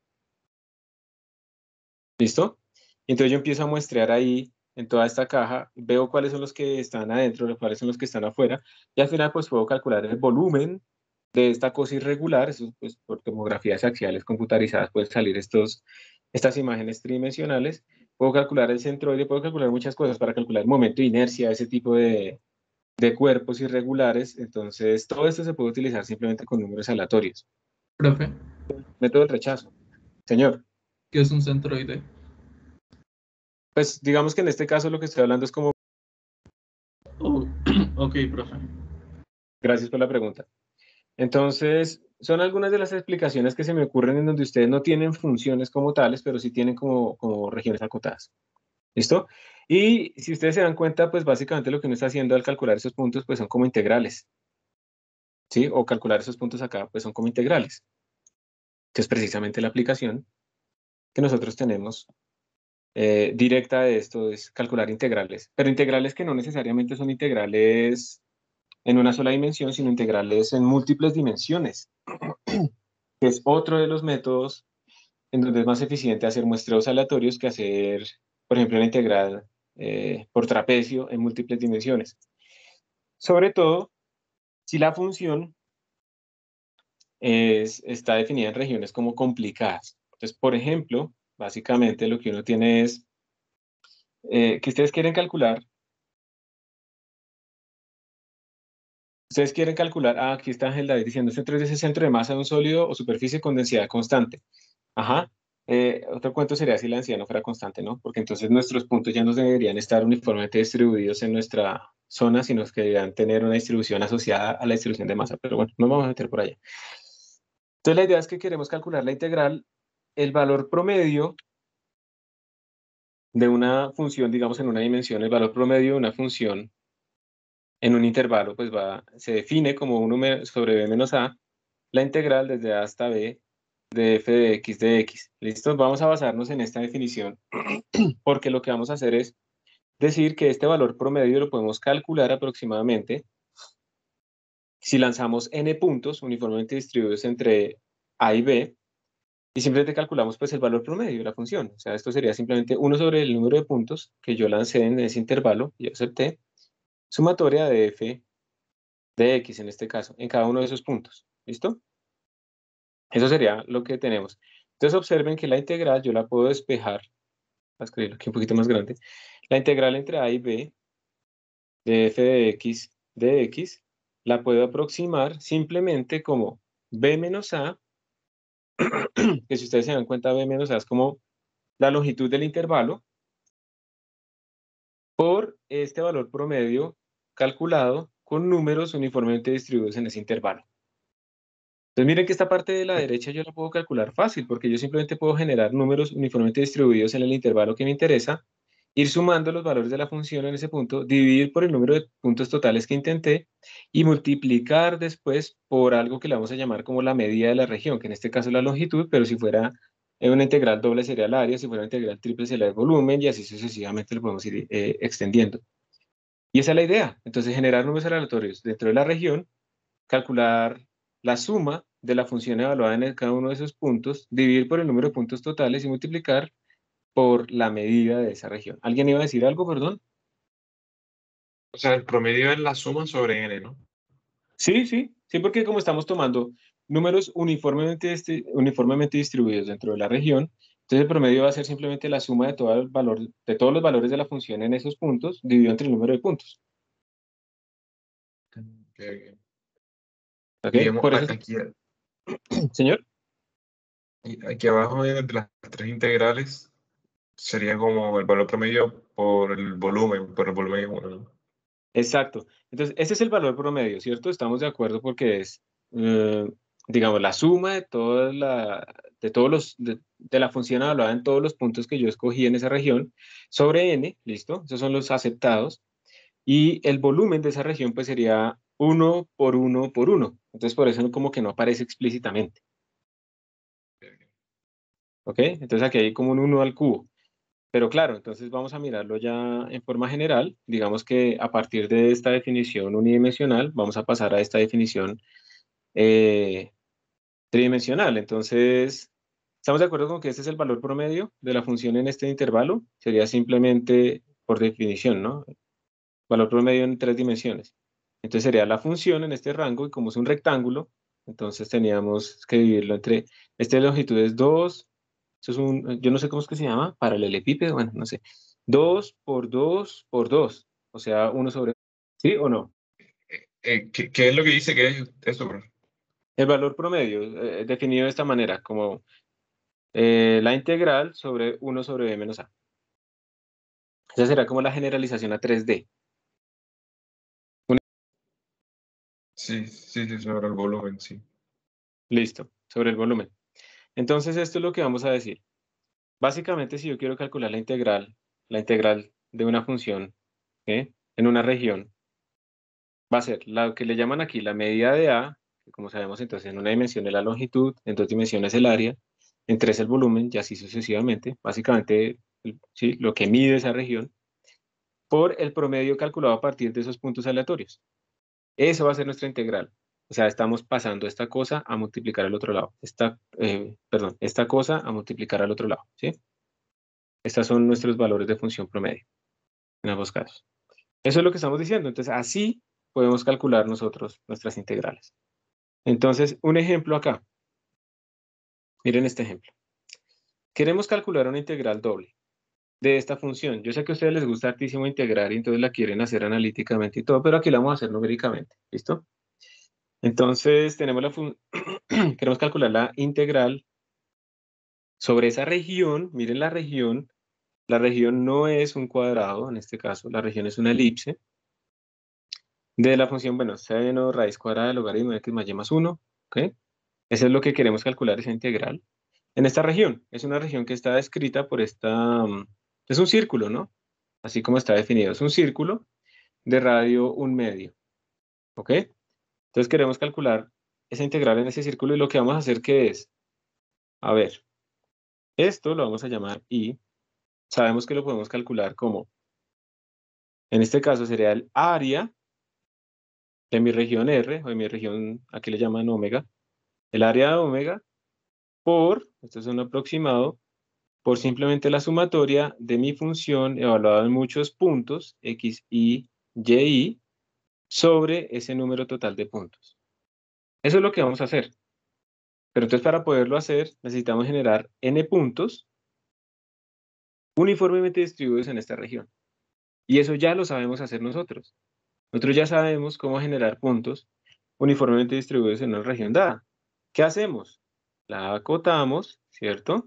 ¿Listo? Entonces yo empiezo a muestrear ahí en toda esta caja, veo cuáles son los que están adentro, cuáles son los que están afuera, y al final pues puedo calcular el volumen de esta cosa irregular, eso pues por tomografías axiales computarizadas pueden salir estas imágenes tridimensionales, puedo calcular el centroide, puedo calcular muchas cosas para calcular el momento de inercia, ese tipo de cuerpos irregulares, entonces todo esto se puede utilizar simplemente con números aleatorios. Profe, Método del rechazo. Señor. ¿qué es un centroide? Pues digamos que en este caso lo que estoy hablando es como... Oh, ok, profe. Gracias por la pregunta. Entonces, son algunas de las explicaciones que se me ocurren en donde ustedes no tienen funciones como tales, pero sí tienen como regiones acotadas. ¿Listo? Y si ustedes se dan cuenta, pues básicamente lo que uno está haciendo al calcular esos puntos, pues son como integrales. ¿Sí? O calcular esos puntos acá, pues son como integrales. Que es precisamente la aplicación que nosotros tenemos directa de esto es calcular integrales, pero integrales que no necesariamente son integrales en una sola dimensión, sino integrales en múltiples dimensiones, que es otro de los métodos en donde es más eficiente hacer muestreos aleatorios que hacer, por ejemplo, la integral por trapecio en múltiples dimensiones. Sobre todo, si la función está definida en regiones como complicadas. Entonces, por ejemplo, básicamente lo que uno tiene es que ustedes quieren calcular. Ustedes quieren calcular, aquí está Ángel David diciendo, centro es ese centro de masa de un sólido o superficie con densidad constante. Ajá. Otro cuento sería si la densidad no fuera constante, ¿no? Porque entonces nuestros puntos ya no deberían estar uniformemente distribuidos en nuestra zona, sino que deberían tener una distribución asociada a la distribución de masa. Pero bueno, no vamos a meter por allá. Entonces la idea es que queremos calcular la integral, el valor promedio de una función, digamos en una dimensión, el valor promedio de una función en un intervalo, pues se define como 1 sobre b menos a, la integral desde a hasta b de f de x de x. ¿Listo? Vamos a basarnos en esta definición porque lo que vamos a hacer es decir que este valor promedio lo podemos calcular aproximadamente si lanzamos n puntos uniformemente distribuidos entre a y b y simplemente calculamos pues el valor promedio de la función. O sea, esto sería simplemente 1 sobre el número de puntos que yo lancé en ese intervalo y acepté, sumatoria de f de x en este caso, en cada uno de esos puntos. ¿Listo? Eso sería lo que tenemos. Entonces observen que la integral yo la puedo despejar, voy a escribirlo aquí un poquito más grande, la integral entre a y b de f de x la puedo aproximar simplemente como b menos a, que si ustedes se dan cuenta b menos a es como la longitud del intervalo, por este valor promedio calculado con números uniformemente distribuidos en ese intervalo. Entonces miren que esta parte de la derecha yo la puedo calcular fácil, porque yo simplemente puedo generar números uniformemente distribuidos en el intervalo que me interesa, ir sumando los valores de la función en ese punto, dividir por el número de puntos totales que intenté y multiplicar después por algo que le vamos a llamar como la medida de la región, que en este caso es la longitud, pero si fuera una integral doble sería el área, si fuera una integral triple sería el volumen y así sucesivamente lo podemos ir extendiendo. Y esa es la idea. Entonces generar números aleatorios dentro de la región, calcular la suma de la función evaluada en cada uno de esos puntos, dividir por el número de puntos totales y multiplicar por la medida de esa región. ¿Alguien iba a decir algo, perdón? O sea, el promedio es la suma sobre n, ¿no? Sí, porque como estamos tomando números uniformemente distribuidos dentro de la región, entonces el promedio va a ser simplemente la suma de, todo el valor, de todos los valores de la función en esos puntos, dividido entre el número de puntos. Okay. ¿Ok? Digamos, Por eso, señor. aquí abajo de las tres integrales sería como el valor promedio por el volumen 1, ¿no? Exacto. Entonces, ese es el valor promedio, ¿cierto? Estamos de acuerdo porque es, digamos, la suma de de la función evaluada en todos los puntos que yo escogí en esa región sobre n, ¿listo? Esos son los aceptados. Y el volumen de esa región, pues, sería 1 por 1 por 1. Entonces, por eso como que no aparece explícitamente. ¿Ok? Entonces, aquí hay como un 1 al cubo. Pero claro, entonces vamos a mirarlo ya en forma general. Digamos que a partir de esta definición unidimensional, vamos a pasar a esta definición tridimensional. Entonces, ¿estamos de acuerdo con que este es el valor promedio de la función en este intervalo? Sería simplemente por definición, ¿no? Valor promedio en 3 dimensiones. Entonces sería la función en este rango y como es un rectángulo, entonces teníamos que dividirlo entre, de longitud es 2, eso es yo no sé cómo es que se llama, paralelepípedo, bueno, no sé, 2 por 2 por 2, o sea, 1 sobre, ¿sí o no? ¿Qué es lo que dice que es esto, bro? El valor promedio, definido de esta manera, como la integral sobre 1 sobre b menos a. Esa será como la generalización a 3D. Sí, sobre el volumen, sí. Listo, sobre el volumen. Entonces esto es lo que vamos a decir. Básicamente, si yo quiero calcular la integral de una función, ¿sí?, en una región, va a ser lo que le llaman aquí la medida de A, que como sabemos, entonces en una dimensión es la longitud, en 2 dimensiones el área, en 3 el volumen, y así sucesivamente. Básicamente, ¿sí? Lo que mide esa región, por el promedio calculado a partir de esos puntos aleatorios. Eso va a ser nuestra integral. O sea, estamos pasando esta cosa a multiplicar al otro lado. Esta cosa a multiplicar al otro lado, ¿sí? Estos son nuestros valores de función promedio en ambos casos. Eso es lo que estamos diciendo. Entonces, así podemos calcular nosotros nuestras integrales. Entonces, un ejemplo acá. Miren este ejemplo. Queremos calcular una integral doble de esta función. Yo sé que a ustedes les gusta hartísimo integrar y entonces la quieren hacer analíticamente y todo, pero aquí la vamos a hacer numéricamente. ¿Listo? Entonces, queremos calcular la integral sobre esa región. Miren la región. La región no es un cuadrado, en este caso, la región es una elipse. De la función, bueno, seno raíz cuadrada del logaritmo de x más y más 1. ¿Ok? Eso es lo que queremos calcular, esa integral. En esta región, es una región que está descrita por es un círculo, ¿no? Así como está definido, es un círculo de radio 1/2. ¿Ok? Entonces queremos calcular esa integral en ese círculo y lo que vamos a hacer, ¿qué es? A ver, esto lo vamos a llamar y sabemos que lo podemos calcular como, en este caso sería el área de mi región R, o de mi región, aquí le llaman omega, el área de omega esto es un aproximado, por simplemente la sumatoria de mi función evaluada en muchos puntos, x, y, y, sobre ese número total de puntos. Eso es lo que vamos a hacer. Pero entonces para poderlo hacer necesitamos generar n puntos uniformemente distribuidos en esta región. Y eso ya lo sabemos hacer nosotros. Nosotros ya sabemos cómo generar puntos uniformemente distribuidos en una región dada. ¿Qué hacemos? La acotamos, ¿cierto?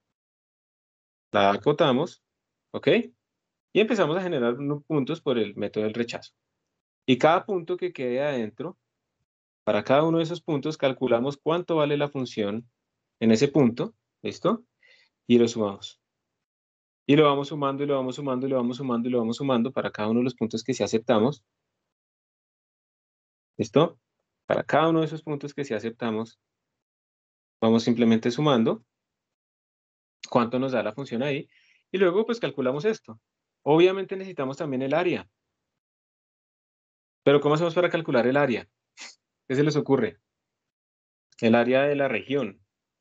La acotamos, ¿ok? Y empezamos a generar puntos por el método del rechazo. Y cada punto que quede adentro, para cada uno de esos puntos calculamos cuánto vale la función en ese punto, ¿listo? Y lo sumamos. Y lo vamos sumando, y lo vamos sumando, y lo vamos sumando, y lo vamos sumando para cada uno de los puntos que sí aceptamos. ¿Listo? Para cada uno de esos puntos que sí aceptamos, vamos simplemente sumando cuánto nos da la función ahí. Y luego pues calculamos esto. Obviamente necesitamos también el área. Pero ¿cómo hacemos para calcular el área? ¿Qué se les ocurre? El área de la región.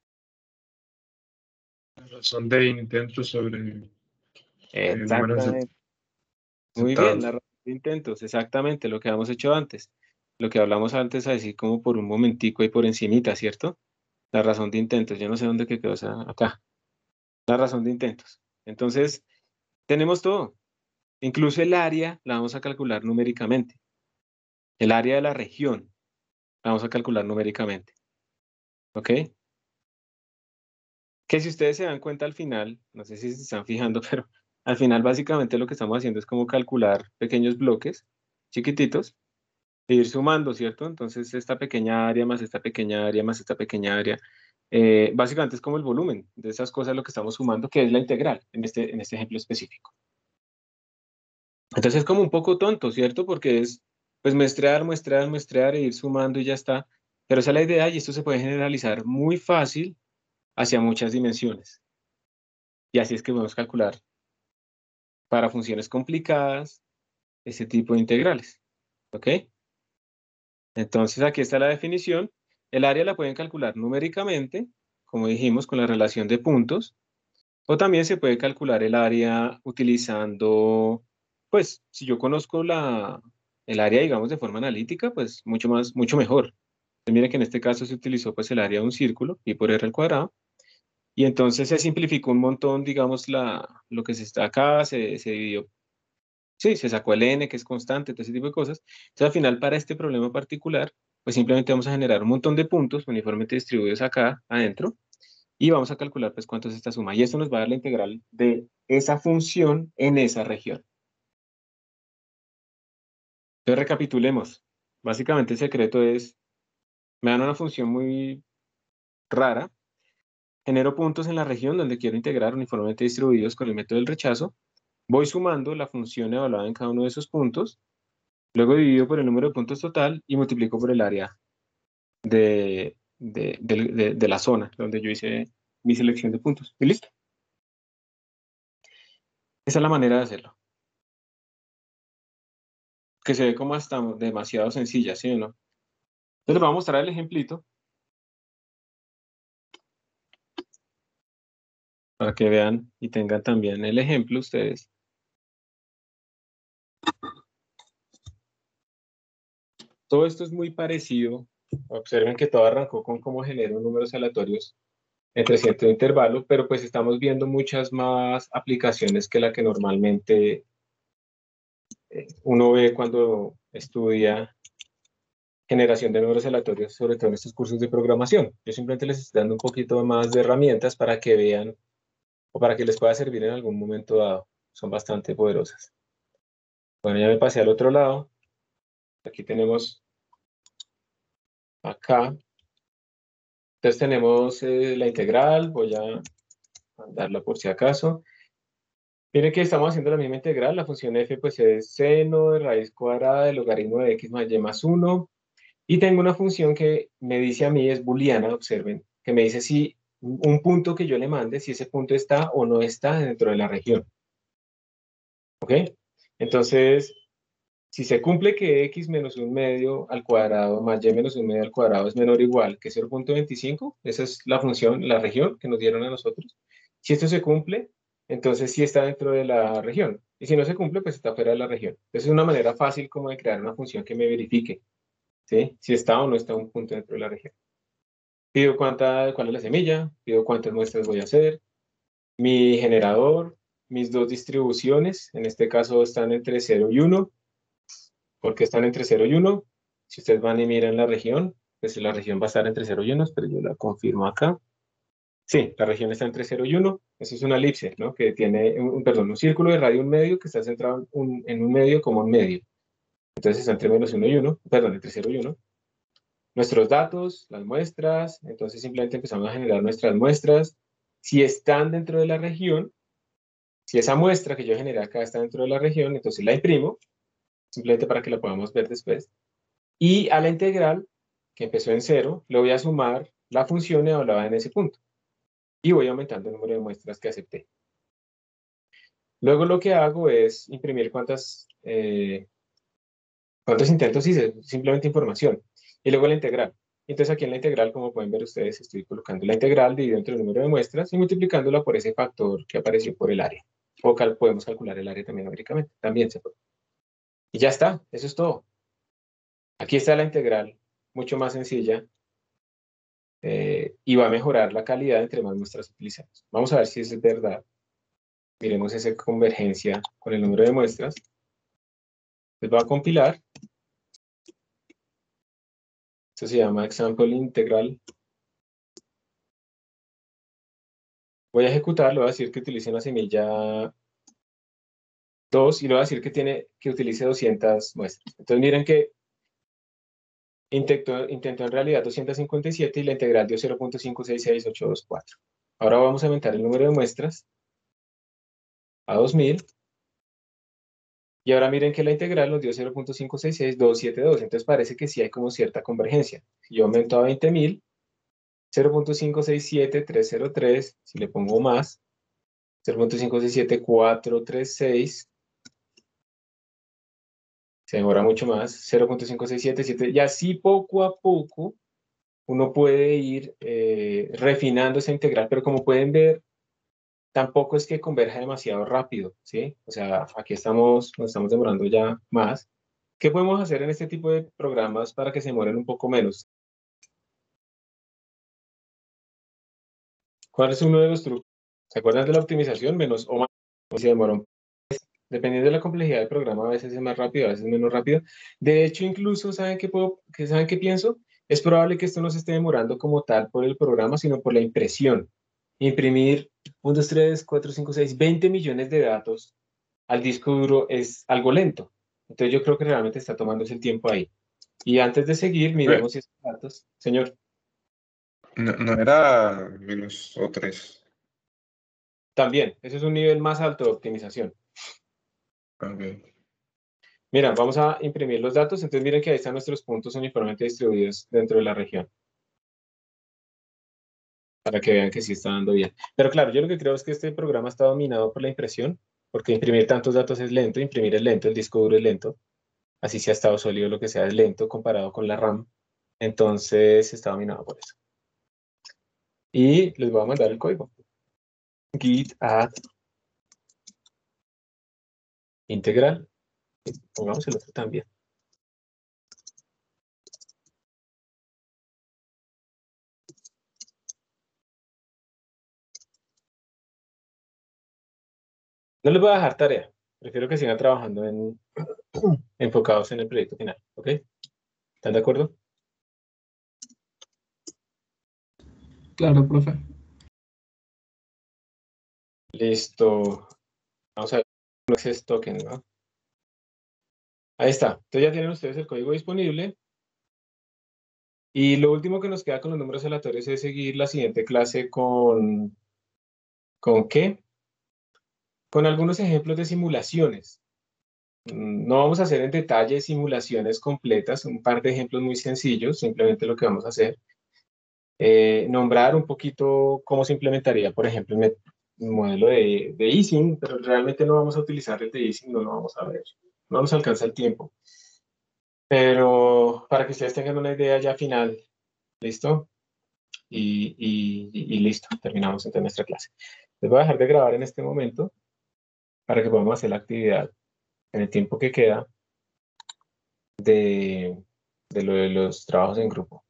La razón de intentos sobre números Exactamente. Muy bien, aceptados. la razón de intentos, exactamente lo que habíamos hecho antes. Lo que hablamos antes, así como por un momentico y por encimita, ¿cierto? La razón de intentos. Yo no sé dónde quedó esa, acá. La razón de intentos. Entonces, tenemos todo. Incluso el área la vamos a calcular numéricamente. El área de la región la vamos a calcular numéricamente. ¿Ok? Que si ustedes se dan cuenta al final, no sé si se están fijando, pero al final básicamente lo que estamos haciendo es como calcular pequeños bloques chiquititos e ir sumando, ¿cierto? Entonces esta pequeña área más esta pequeña área más esta pequeña área, básicamente es como el volumen de esas cosas lo que estamos sumando, que es la integral en este ejemplo específico. Entonces es como un poco tonto, ¿cierto? Porque es pues muestrear, muestrear, muestrear e ir sumando y ya está. Pero esa es la idea y esto se puede generalizar muy fácil hacia muchas dimensiones. Y así es que podemos calcular para funciones complicadas ese tipo de integrales. ¿Ok? Entonces aquí está la definición. El área la pueden calcular numéricamente, como dijimos, con la relación de puntos. O también se puede calcular el área utilizando, pues, si yo conozco el área, digamos, de forma analítica, pues mucho mejor. Entonces, mire que en este caso se utilizó pues el área de un círculo, pi por r al cuadrado, y entonces se simplificó un montón, digamos, lo que se está acá, se dividió, sí, se sacó el n, que es constante, todo ese tipo de cosas. Entonces, al final, para este problema particular, pues simplemente vamos a generar un montón de puntos uniformemente distribuidos acá adentro, y vamos a calcular pues cuánto es esta suma. Y esto nos va a dar la integral de esa función en esa región. Entonces recapitulemos. Básicamente el secreto es, me dan una función muy rara, genero puntos en la región donde quiero integrar uniformemente distribuidos con el método del rechazo, voy sumando la función evaluada en cada uno de esos puntos, luego divido por el número de puntos total y multiplico por el área de la zona donde yo hice mi selección de puntos. ¿Y listo? Esa es la manera de hacerlo. Que se ve como hasta demasiado sencilla, ¿sí o no? Entonces les voy a mostrar el ejemplito para que vean y tengan también el ejemplo ustedes. Todo esto es muy parecido. Observen que todo arrancó con cómo genero números aleatorios entre cierto intervalo, pero pues estamos viendo muchas más aplicaciones que la que normalmente uno ve cuando estudia generación de números aleatorios, sobre todo en estos cursos de programación. Yo simplemente les estoy dando un poquito más de herramientas para que vean o para que les pueda servir en algún momento dado. Son bastante poderosas. Bueno, ya me pasé al otro lado. Aquí tenemos acá. Entonces tenemos la integral. Voy a mandarla por si acaso. Miren que estamos haciendo la misma integral. La función f pues es seno de raíz cuadrada del logaritmo de x más y más 1. Y tengo una función que me dice a mí, es booleana, observen, que me dice si un punto que yo le mande, si ese punto está o no está dentro de la región. ¿Ok? Entonces, si se cumple que x menos 1/2 al cuadrado más y menos 1/2 al cuadrado es menor o igual que 0.25, esa es la función, la región que nos dieron a nosotros. Si esto se cumple, entonces sí está dentro de la región. Y si no se cumple, pues está fuera de la región. Entonces es una manera fácil como de crear una función que me verifique, ¿sí? Si está o no está un punto dentro de la región. Pido cuál es la semilla, pido cuántas muestras voy a hacer, mi generador, mis dos distribuciones, en este caso están entre 0 y 1. ¿Por qué están entre 0 y 1? Si ustedes van y miran la región, pues la región va a estar entre 0 y 1, pero yo la confirmo acá. Sí, la región está entre 0 y 1. Eso es una elipse, ¿no? Que tiene, un círculo de radio 1/2 que está centrado en un medio como un medio. Entonces está entre menos 1 y 1, perdón, entre 0 y 1. Nuestros datos, las muestras, entonces simplemente empezamos a generar nuestras muestras. Si están dentro de la región, si esa muestra que yo generé acá está dentro de la región, entonces la imprimo, simplemente para que la podamos ver después. Y a la integral, que empezó en 0, le voy a sumar la función evaluada en ese punto. Y voy aumentando el número de muestras que acepté. Luego lo que hago es imprimir cuántos intentos hice, simplemente información. Y luego la integral. Entonces aquí en la integral, como pueden ver ustedes, estoy colocando la integral dividido entre el número de muestras y multiplicándola por ese factor que apareció por el área. O podemos calcular el área también numéricamente. También se puede. Y ya está, eso es todo. Aquí está la integral, mucho más sencilla. Y va a mejorar la calidad entre más muestras utilizamos. Vamos a ver si es verdad. Miremos esa convergencia con el número de muestras. Les va a compilar. Esto se llama example integral. Voy a ejecutar, le voy a decir que utilice una semilla 2 y le voy a decir que utilice 200 muestras. Entonces miren que intentó en realidad 257 y la integral dio 0.566824. Ahora vamos a aumentar el número de muestras a 2000. Y ahora miren que la integral nos dio 0.566272. Entonces parece que sí hay como cierta convergencia. Si yo aumento a 20.000, 0.567303, si le pongo más, 0.567436, se demora mucho más, 0.5677, y así poco a poco uno puede ir refinando esa integral, pero como pueden ver, tampoco es que converja demasiado rápido, ¿sí? O sea, aquí nos estamos demorando ya más. ¿Qué podemos hacer en este tipo de programas para que se demoren un poco menos? ¿Cuál es uno de los trucos? ¿Se acuerdan de la optimización? Menos o más. O se demora dependiendo de la complejidad del programa, a veces es más rápido, a veces menos rápido. De hecho, incluso, ¿saben qué pienso? Es probable que esto no se esté demorando como tal por el programa, sino por la impresión. Imprimir 1, 2, 3, 4, 5, 6, 20 millones de datos al disco duro es algo lento. Entonces yo creo que realmente está tomándose el tiempo ahí. Y antes de seguir, miremos esos datos. Señor, No era menos o 3. también, ese es un nivel más alto de optimización. Ok. Mira, vamos a imprimir los datos. Entonces miren que ahí están nuestros puntos uniformemente distribuidos dentro de la región. Para que vean que sí está dando bien. Pero claro, yo lo que creo es que este programa está dominado por la impresión. porque imprimir tantos datos es lento, imprimir es lento, el disco duro es lento, así sea estado sólido, lo que sea es lento comparado con la RAM, entonces está dominado por eso. Y les voy a mandar el código. Git add integral. Pongamos el otro también. No les voy a dejar tarea. Prefiero que sigan trabajando enfocados en el proyecto final. ¿Ok? ¿Están de acuerdo? Claro, profe. Listo. Vamos a ver un access token, ¿no? Ahí está. Entonces ya tienen ustedes el código disponible. Y lo último que nos queda con los números aleatorios es seguir la siguiente clase ¿con qué? Con algunos ejemplos de simulaciones. No vamos a hacer en detalle simulaciones completas, un par de ejemplos muy sencillos, simplemente lo que vamos a hacer. Nombrar un poquito cómo se implementaría, por ejemplo, el modelo de easing, pero realmente no vamos a utilizar el de easing, no lo vamos a ver, no nos alcanza el tiempo. Pero para que ustedes tengan una idea ya final, ¿listo? Y listo, terminamos entonces nuestra clase. Les voy a dejar de grabar en este momento para que podamos hacer la actividad en el tiempo que queda de lo de los trabajos en grupo.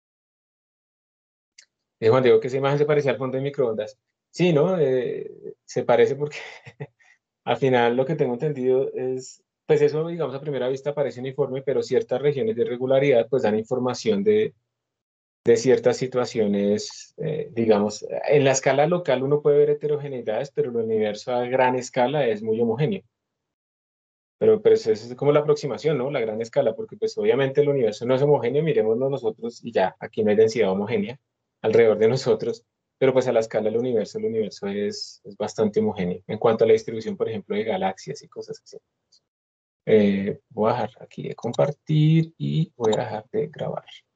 Y Juan Diego que esa imagen se parecía al fondo de microondas. Sí, ¿no? Se parece porque al final lo que tengo entendido es, pues eso, digamos, a primera vista parece uniforme, pero ciertas regiones de irregularidad pues dan información de ciertas situaciones, digamos, en la escala local uno puede ver heterogeneidades, pero el universo a gran escala es muy homogéneo. Pero eso es como la aproximación, ¿no? La gran escala, porque pues obviamente el universo no es homogéneo, miremoslo nosotros y ya, aquí no hay densidad homogénea alrededor de nosotros, pero pues a la escala del universo, el universo es bastante homogéneo. En cuanto a la distribución, por ejemplo, de galaxias y cosas así. Voy a dejar aquí de compartir y voy a dejar de grabar.